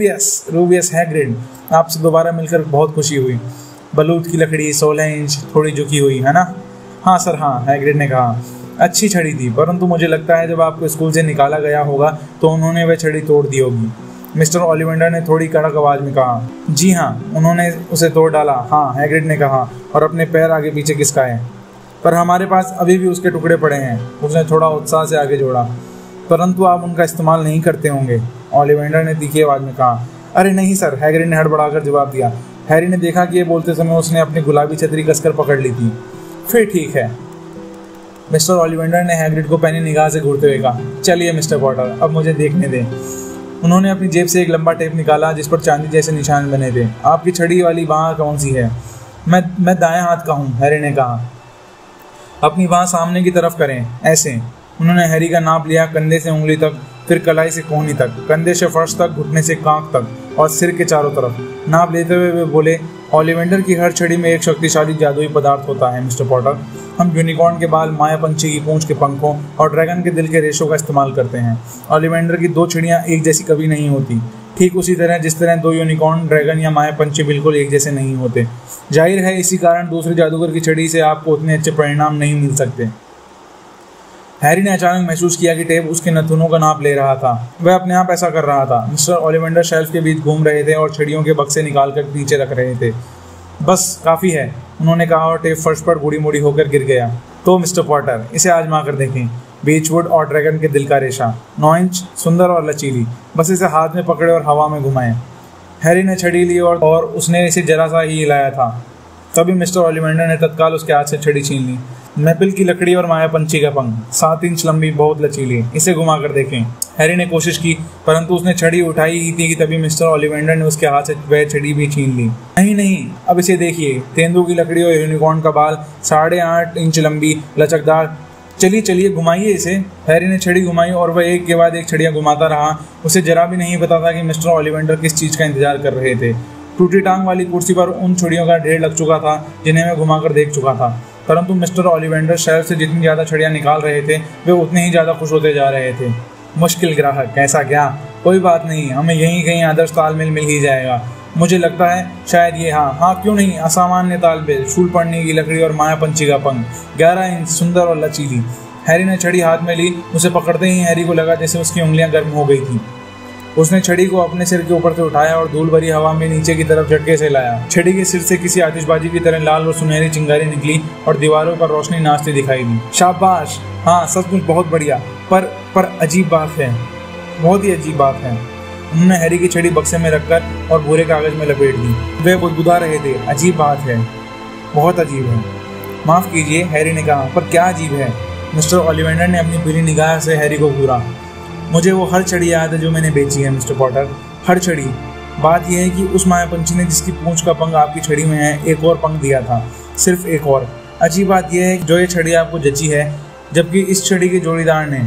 रूबियस हैग्रिड, आपसे दोबारा मिलकर बहुत खुशी हुई। बलूत की लकड़ी, 16 इंच, थोड़ी झुकी हुई, है ना? हाँ सर, हाँ, हैग्रिड ने कहा। अच्छी छड़ी थी, परंतु मुझे लगता है जब आपको स्कूल से निकाला गया होगा तो उन्होंने वह छड़ी तोड़ दी होगी। मिस्टर ओलिवेंडर ने थोड़ी कड़क आवाज में कहा। जी हाँ, उन्होंने उसे तोड़ डाला, हाँ, हैग्रिड ने कहा और अपने पैर आगे पीछे खिसकाए। पर हमारे पास अभी भी उसके टुकड़े पड़े हैं, उसने थोड़ा उत्साह से आगे जोड़ा। परंतु आप उनका इस्तेमाल नहीं करते होंगे, ओलिवेंडर ने तीखी आवाज में कहा। अरे नहीं सर, हैग्रिड ने हड़बड़ाकर जवाब दिया। हैरी ने देखा कि ये बोलते समय उसने अपनी गुलाबी छतरी कसकर पकड़ ली थी। फिर ठीक है, मिस्टर ओलिवेंडर ने हैग्रिड को पैनी निगाह से घूरते हुए कहा। चलिए मिस्टर पॉटर, अब मुझे देखने दें। उन्होंने अपनी जेब से एक लंबा टेप निकाला जिस पर चांदी जैसे निशान बने थे। आपकी छड़ी वाली बाँह कौन सी है? मैं दाएं हाथ का हूँ, हैरी ने कहा। अपनी बाँह सामने की तरफ करें, ऐसे। उन्होंने हैरी का नाप लिया, कंधे से उंगली तक, फिर कलाई से कोहनी तक, कंधे से फर्श तक, घुटने से कांख तक और सिर के चारों तरफ। नाप लेते हुए वे बोले, ओलिवेंडर की हर छड़ी में एक शक्तिशाली जादुई पदार्थ होता है मिस्टर पॉटर। हम यूनिकॉर्न के बाल, माया पंछी की पूंछ के पंखों और ड्रैगन के दिल के रेशों का इस्तेमाल करते हैं। ओलिवेंडर की 2 छड़ियाँ एक जैसी कभी नहीं होती। ठीक उसी तरह जिस तरह दो यूनिकॉर्न, ड्रैगन या माया पंछी बिल्कुल एक जैसे नहीं होते। जाहिर है इसी कारण दूसरे जादूगर की छड़ी से आपको उतने अच्छे परिणाम नहीं मिल सकते। हैरी ने अचानक महसूस किया कि टेप उसके नाखूनों का नाप ले रहा था। वह अपने आप ऐसा कर रहा था। मिस्टर ओलिवेंडर शेल्फ के बीच घूम रहे थे और छड़ियों के बक्से निकालकर नीचे रख रहे थे। बस काफ़ी है, उन्होंने कहा और टेप फर्श पर बूढ़ी मुड़ी होकर गिर गया। तो मिस्टर पॉटर, इसे आजमा कर देखें। बीचवुड और ड्रैगन के दिल का रेशा, 9 इंच, सुंदर और लचीली। बस इसे हाथ में पकड़े और हवा में घुमाएं। हैरी ने छड़ी ली और उसने इसे जरा सा ही हिलाया था। तभी मिस्टर ओलिवेंडर ने तत्काल उसके हाथ से छड़ी छीन ली। मैपल की लकड़ी और माया पंछी का पंख, 7 इंच लंबी, बहुत लचीली। इसे घुमा कर देखें। हैरी ने कोशिश की, परंतु उसने छड़ी उठाई ही थी कि तभी मिस्टर ओलिवेंडर ने उसके हाथ से वह छड़ी भी छीन ली। नहीं, अब इसे देखिए। तेंदुए की लकड़ी और यूनिकॉर्न का बाल, 8.5 इंच लंबी, लचकदार। चलिए घुमाइए इसे। हैरी ने छड़ी घुमाई और वह एक के बाद एक छड़ियाँ घुमाता रहा। उसे जरा भी नहीं पता था कि मिस्टर ओलिवेंडर किस चीज़ का इंतजार कर रहे थे। टूटी टांग वाली कुर्सी पर उन छड़ियों का ढेर लग चुका था जिन्हें मैं घुमाकर देख चुका था, परंतु मिस्टर ओलिवेंडर शेल्फ से जितनी ज़्यादा छड़ियाँ निकाल रहे थे वे उतने ही ज़्यादा खुश होते जा रहे थे। मुश्किल ग्राहक, ऐसा क्या? कोई बात नहीं, हमें यहीं कहीं आदर्श तालमेल मिल ही जाएगा। मुझे लगता है शायद ये, हाँ क्यों नहीं, असामान्य तालमेल, फूल पड़ने की लकड़ी और माया पंछी का पंख, 11 इंच, सुंदर और लचीली। हैरी ने छड़ी हाथ में ली। उसे पकड़ते ही हैरी को लगा जैसे उसकी उंगलियां गर्म हो गई थी। उसने छड़ी को अपने सिर के ऊपर से उठाया और धूल भरी हवा में नीचे की तरफ झटके से लाया। छड़ी के सिर से किसी आतिशबाजी की तरह लाल और सुनहरी चिंगारी निकली और दीवारों पर रोशनी नाचती दिखाई दी। शाबाश, हाँ सचमुच बहुत बढ़िया, पर अजीब बात है, बहुत ही अजीब बात है। उन्होंने हैरी की छड़ी बक्से में रखकर और भूरे कागज में लपेट दी। वे बुदबुदा रहे थे। अजीब बात है, बहुत अजीब है। माफ कीजिए, हैरी ने कहा, पर क्या अजीब है? मिस्टर ओलिवेंडर ने अपनी पीली निगाह से हैरी को घूरा। मुझे वो हर छड़ी याद है जो मैंने बेची है मिस्टर पॉटर, हर छड़ी। बात यह है कि उस माया पंछी ने जिसकी पूंछ का पंख आपकी छड़ी में है, एक और पंख दिया था, सिर्फ एक और। अजीब बात यह है जो ये छड़ी आपको जची है, जबकि इस छड़ी के जोड़ीदार ने,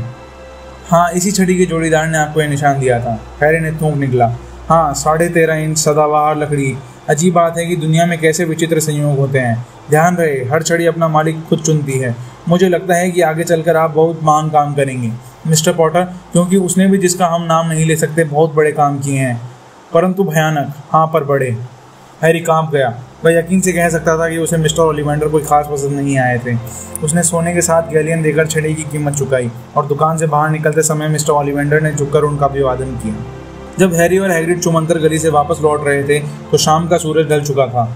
हाँ इसी छड़ी के जोड़ीदार ने आपको यह निशान दिया था। हैरी ने थूक निकला। हाँ, 13.5 इंच सदाबहार लकड़ी। अजीब बात है कि दुनिया में कैसे विचित्र संयोग होते हैं। ध्यान रहे, हर छड़ी अपना मालिक खुद चुनती है। मुझे लगता है कि आगे चलकर आप बहुत महान काम करेंगे मिस्टर पॉटर, क्योंकि उसने भी, जिसका हम नाम नहीं ले सकते, बहुत बड़े काम किए हैं, परंतु भयानक, हाँ पर बड़े। हैरी कांप गया। वह यकीन से कह सकता था कि उसे मिस्टर ओलिवेंडर कोई खास पसंद नहीं आए थे। उसने सोने के साथ गैलियन देकर छड़ी की कीमत चुकाई और दुकान से बाहर निकलते समय मिस्टर ओलिवेंडर ने झुककर उनका अभिवादन किया। जब हैरी और हैग्रिड चूमंतर गली से वापस लौट रहे थे तो शाम का सूरज ढल चुका था।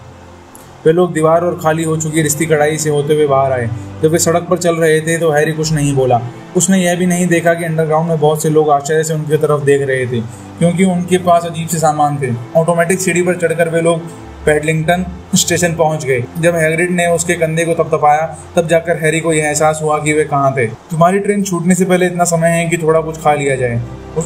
वे लोग दीवार और खाली हो चुकी रिश्ती कढ़ाई से होते हुए बाहर आए। जब वे सड़क पर चल रहे थे तो हैरी कुछ नहीं बोला। उसने यह भी नहीं देखा कि अंडरग्राउंड में बहुत से लोग आश्चर्य से उनकी तरफ देख रहे थे, क्योंकि उनके पास अजीब से सामान थे। ऑटोमेटिक सीढ़ी पर चढ़कर वे लोग पैडलिंगटन स्टेशन पहुंच गए। जब हैग्रिड ने उसके कंधे को थपथपाया तब जाकर हैरी को यह एहसास हुआ कि वे कहाँ थे। तुम्हारी ट्रेन छूटने से पहले इतना समय है कि थोड़ा कुछ खा लिया जाए,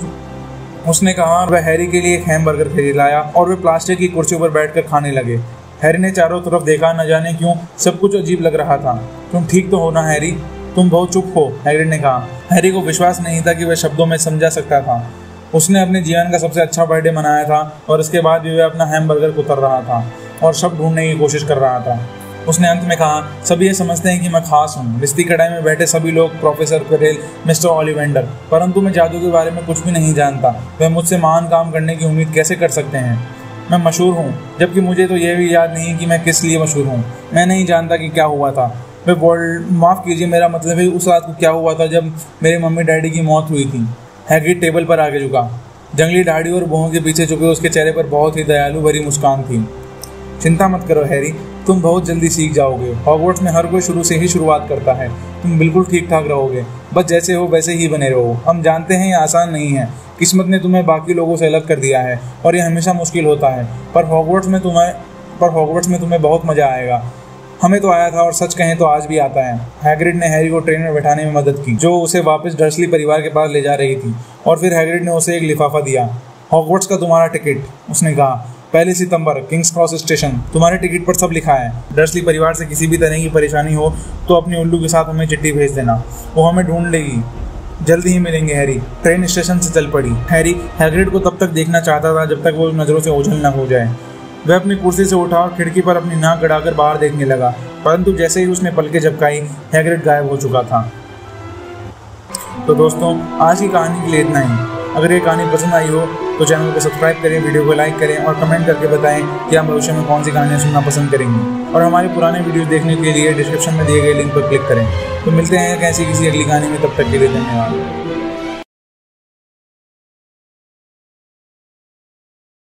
उसने कहा। वह हैरी के लिए एक हैमबर्गर खरीद लाया और वे प्लास्टिक की कुर्सी पर बैठकर खाने लगे। हैरी ने चारों तरफ देखा, न जाने क्यों सब कुछ अजीब लग रहा था। तुम ठीक तो हो ना हैरी? तुम बहुत चुप हो, हैग्रिड ने कहा। हैरी को विश्वास नहीं था कि वह शब्दों में समझा सकता था। उसने अपने जीवन का सबसे अच्छा बर्थडे मनाया था और इसके बाद भी वह अपना हैमबर्गर कुतर रहा था और शब्द ढूंढने की कोशिश कर रहा था। उसने अंत में कहा, सभी ये समझते हैं कि मैं खास हूँ। रिश्ती कढ़ाई में बैठे सभी लोग, प्रोफेसर क्वेरेल, मिस्टर ओलिवेंडर, परंतु मैं जादू के बारे में कुछ भी नहीं जानता। वह मुझसे महान काम करने की उम्मीद कैसे कर सकते हैं? मैं मशहूर हूँ, जबकि मुझे तो यह भी याद नहीं कि मैं किस लिए मशहूर हूँ। मैं नहीं जानता कि क्या हुआ था। माफ़ कीजिए, मेरा मतलब है उस रात को क्या हुआ था जब मेरे मम्मी डैडी की मौत हुई थी। हैग्रिड टेबल पर आगे झुका। जंगली दाढ़ी और भौहों के पीछे छुपे उसके चेहरे पर बहुत ही दयालु भरी मुस्कान थी। चिंता मत करो हैरी, तुम बहुत जल्दी सीख जाओगे। हॉगवर्ट्स में हर कोई शुरू से ही शुरुआत करता है। तुम बिल्कुल ठीक ठाक रहोगे, बस जैसे हो वैसे ही बने रहो। हम जानते हैं ये आसान नहीं है, किस्मत ने तुम्हें बाकी लोगों से अलग कर दिया है और ये हमेशा मुश्किल होता है, पर हॉगवर्ट्स में तुम्हें बहुत मज़ा आएगा। हमें तो आया था और सच कहें तो आज भी आता है। हैग्रिड ने हैरी को ट्रेन में बैठाने में मदद की, जो उसे वापस डर्सली परिवार के पास ले जा रही थी, और फिर हैग्रिड ने उसे एक लिफाफा दिया। हॉगवर्ट्स का तुम्हारा टिकट, उसने कहा। 1 सितंबर, किंग्स क्रॉस स्टेशन। तुम्हारे टिकट पर सब लिखा है। डर्सली परिवार से किसी भी तरह की परेशानी हो तो अपनी उल्लू के साथ हमें चिट्ठी भेज देना, वो हमें ढूंढ लेगी। जल्दी ही मिलेंगे हैरी। ट्रेन स्टेशन से चल पड़ी। हैरी हैग्रिड को तब तक देखना चाहता था जब तक वो नज़रों से ओझल न हो जाए। वह अपनी कुर्सी से उठा और खिड़की पर अपनी नाक गड़ाकर बाहर देखने लगा, परंतु जैसे ही उसने पलकें झपकाई हैग्रिड गायब हो चुका था। तो दोस्तों, आज की कहानी के लिए इतना ही। अगर ये कहानी पसंद आई हो तो चैनल को सब्सक्राइब करें, वीडियो को लाइक करें और कमेंट करके बताएं कि आप भविष्य में कौन सी कहानियाँ सुनना पसंद करेंगे। और हमारे पुराने वीडियो देखने के लिए डिस्क्रिप्शन में दिए गए लिंक पर क्लिक करें। तो मिलते हैं कैसी किसी अगली कहानी में, तब तक के लिए धन्यवाद।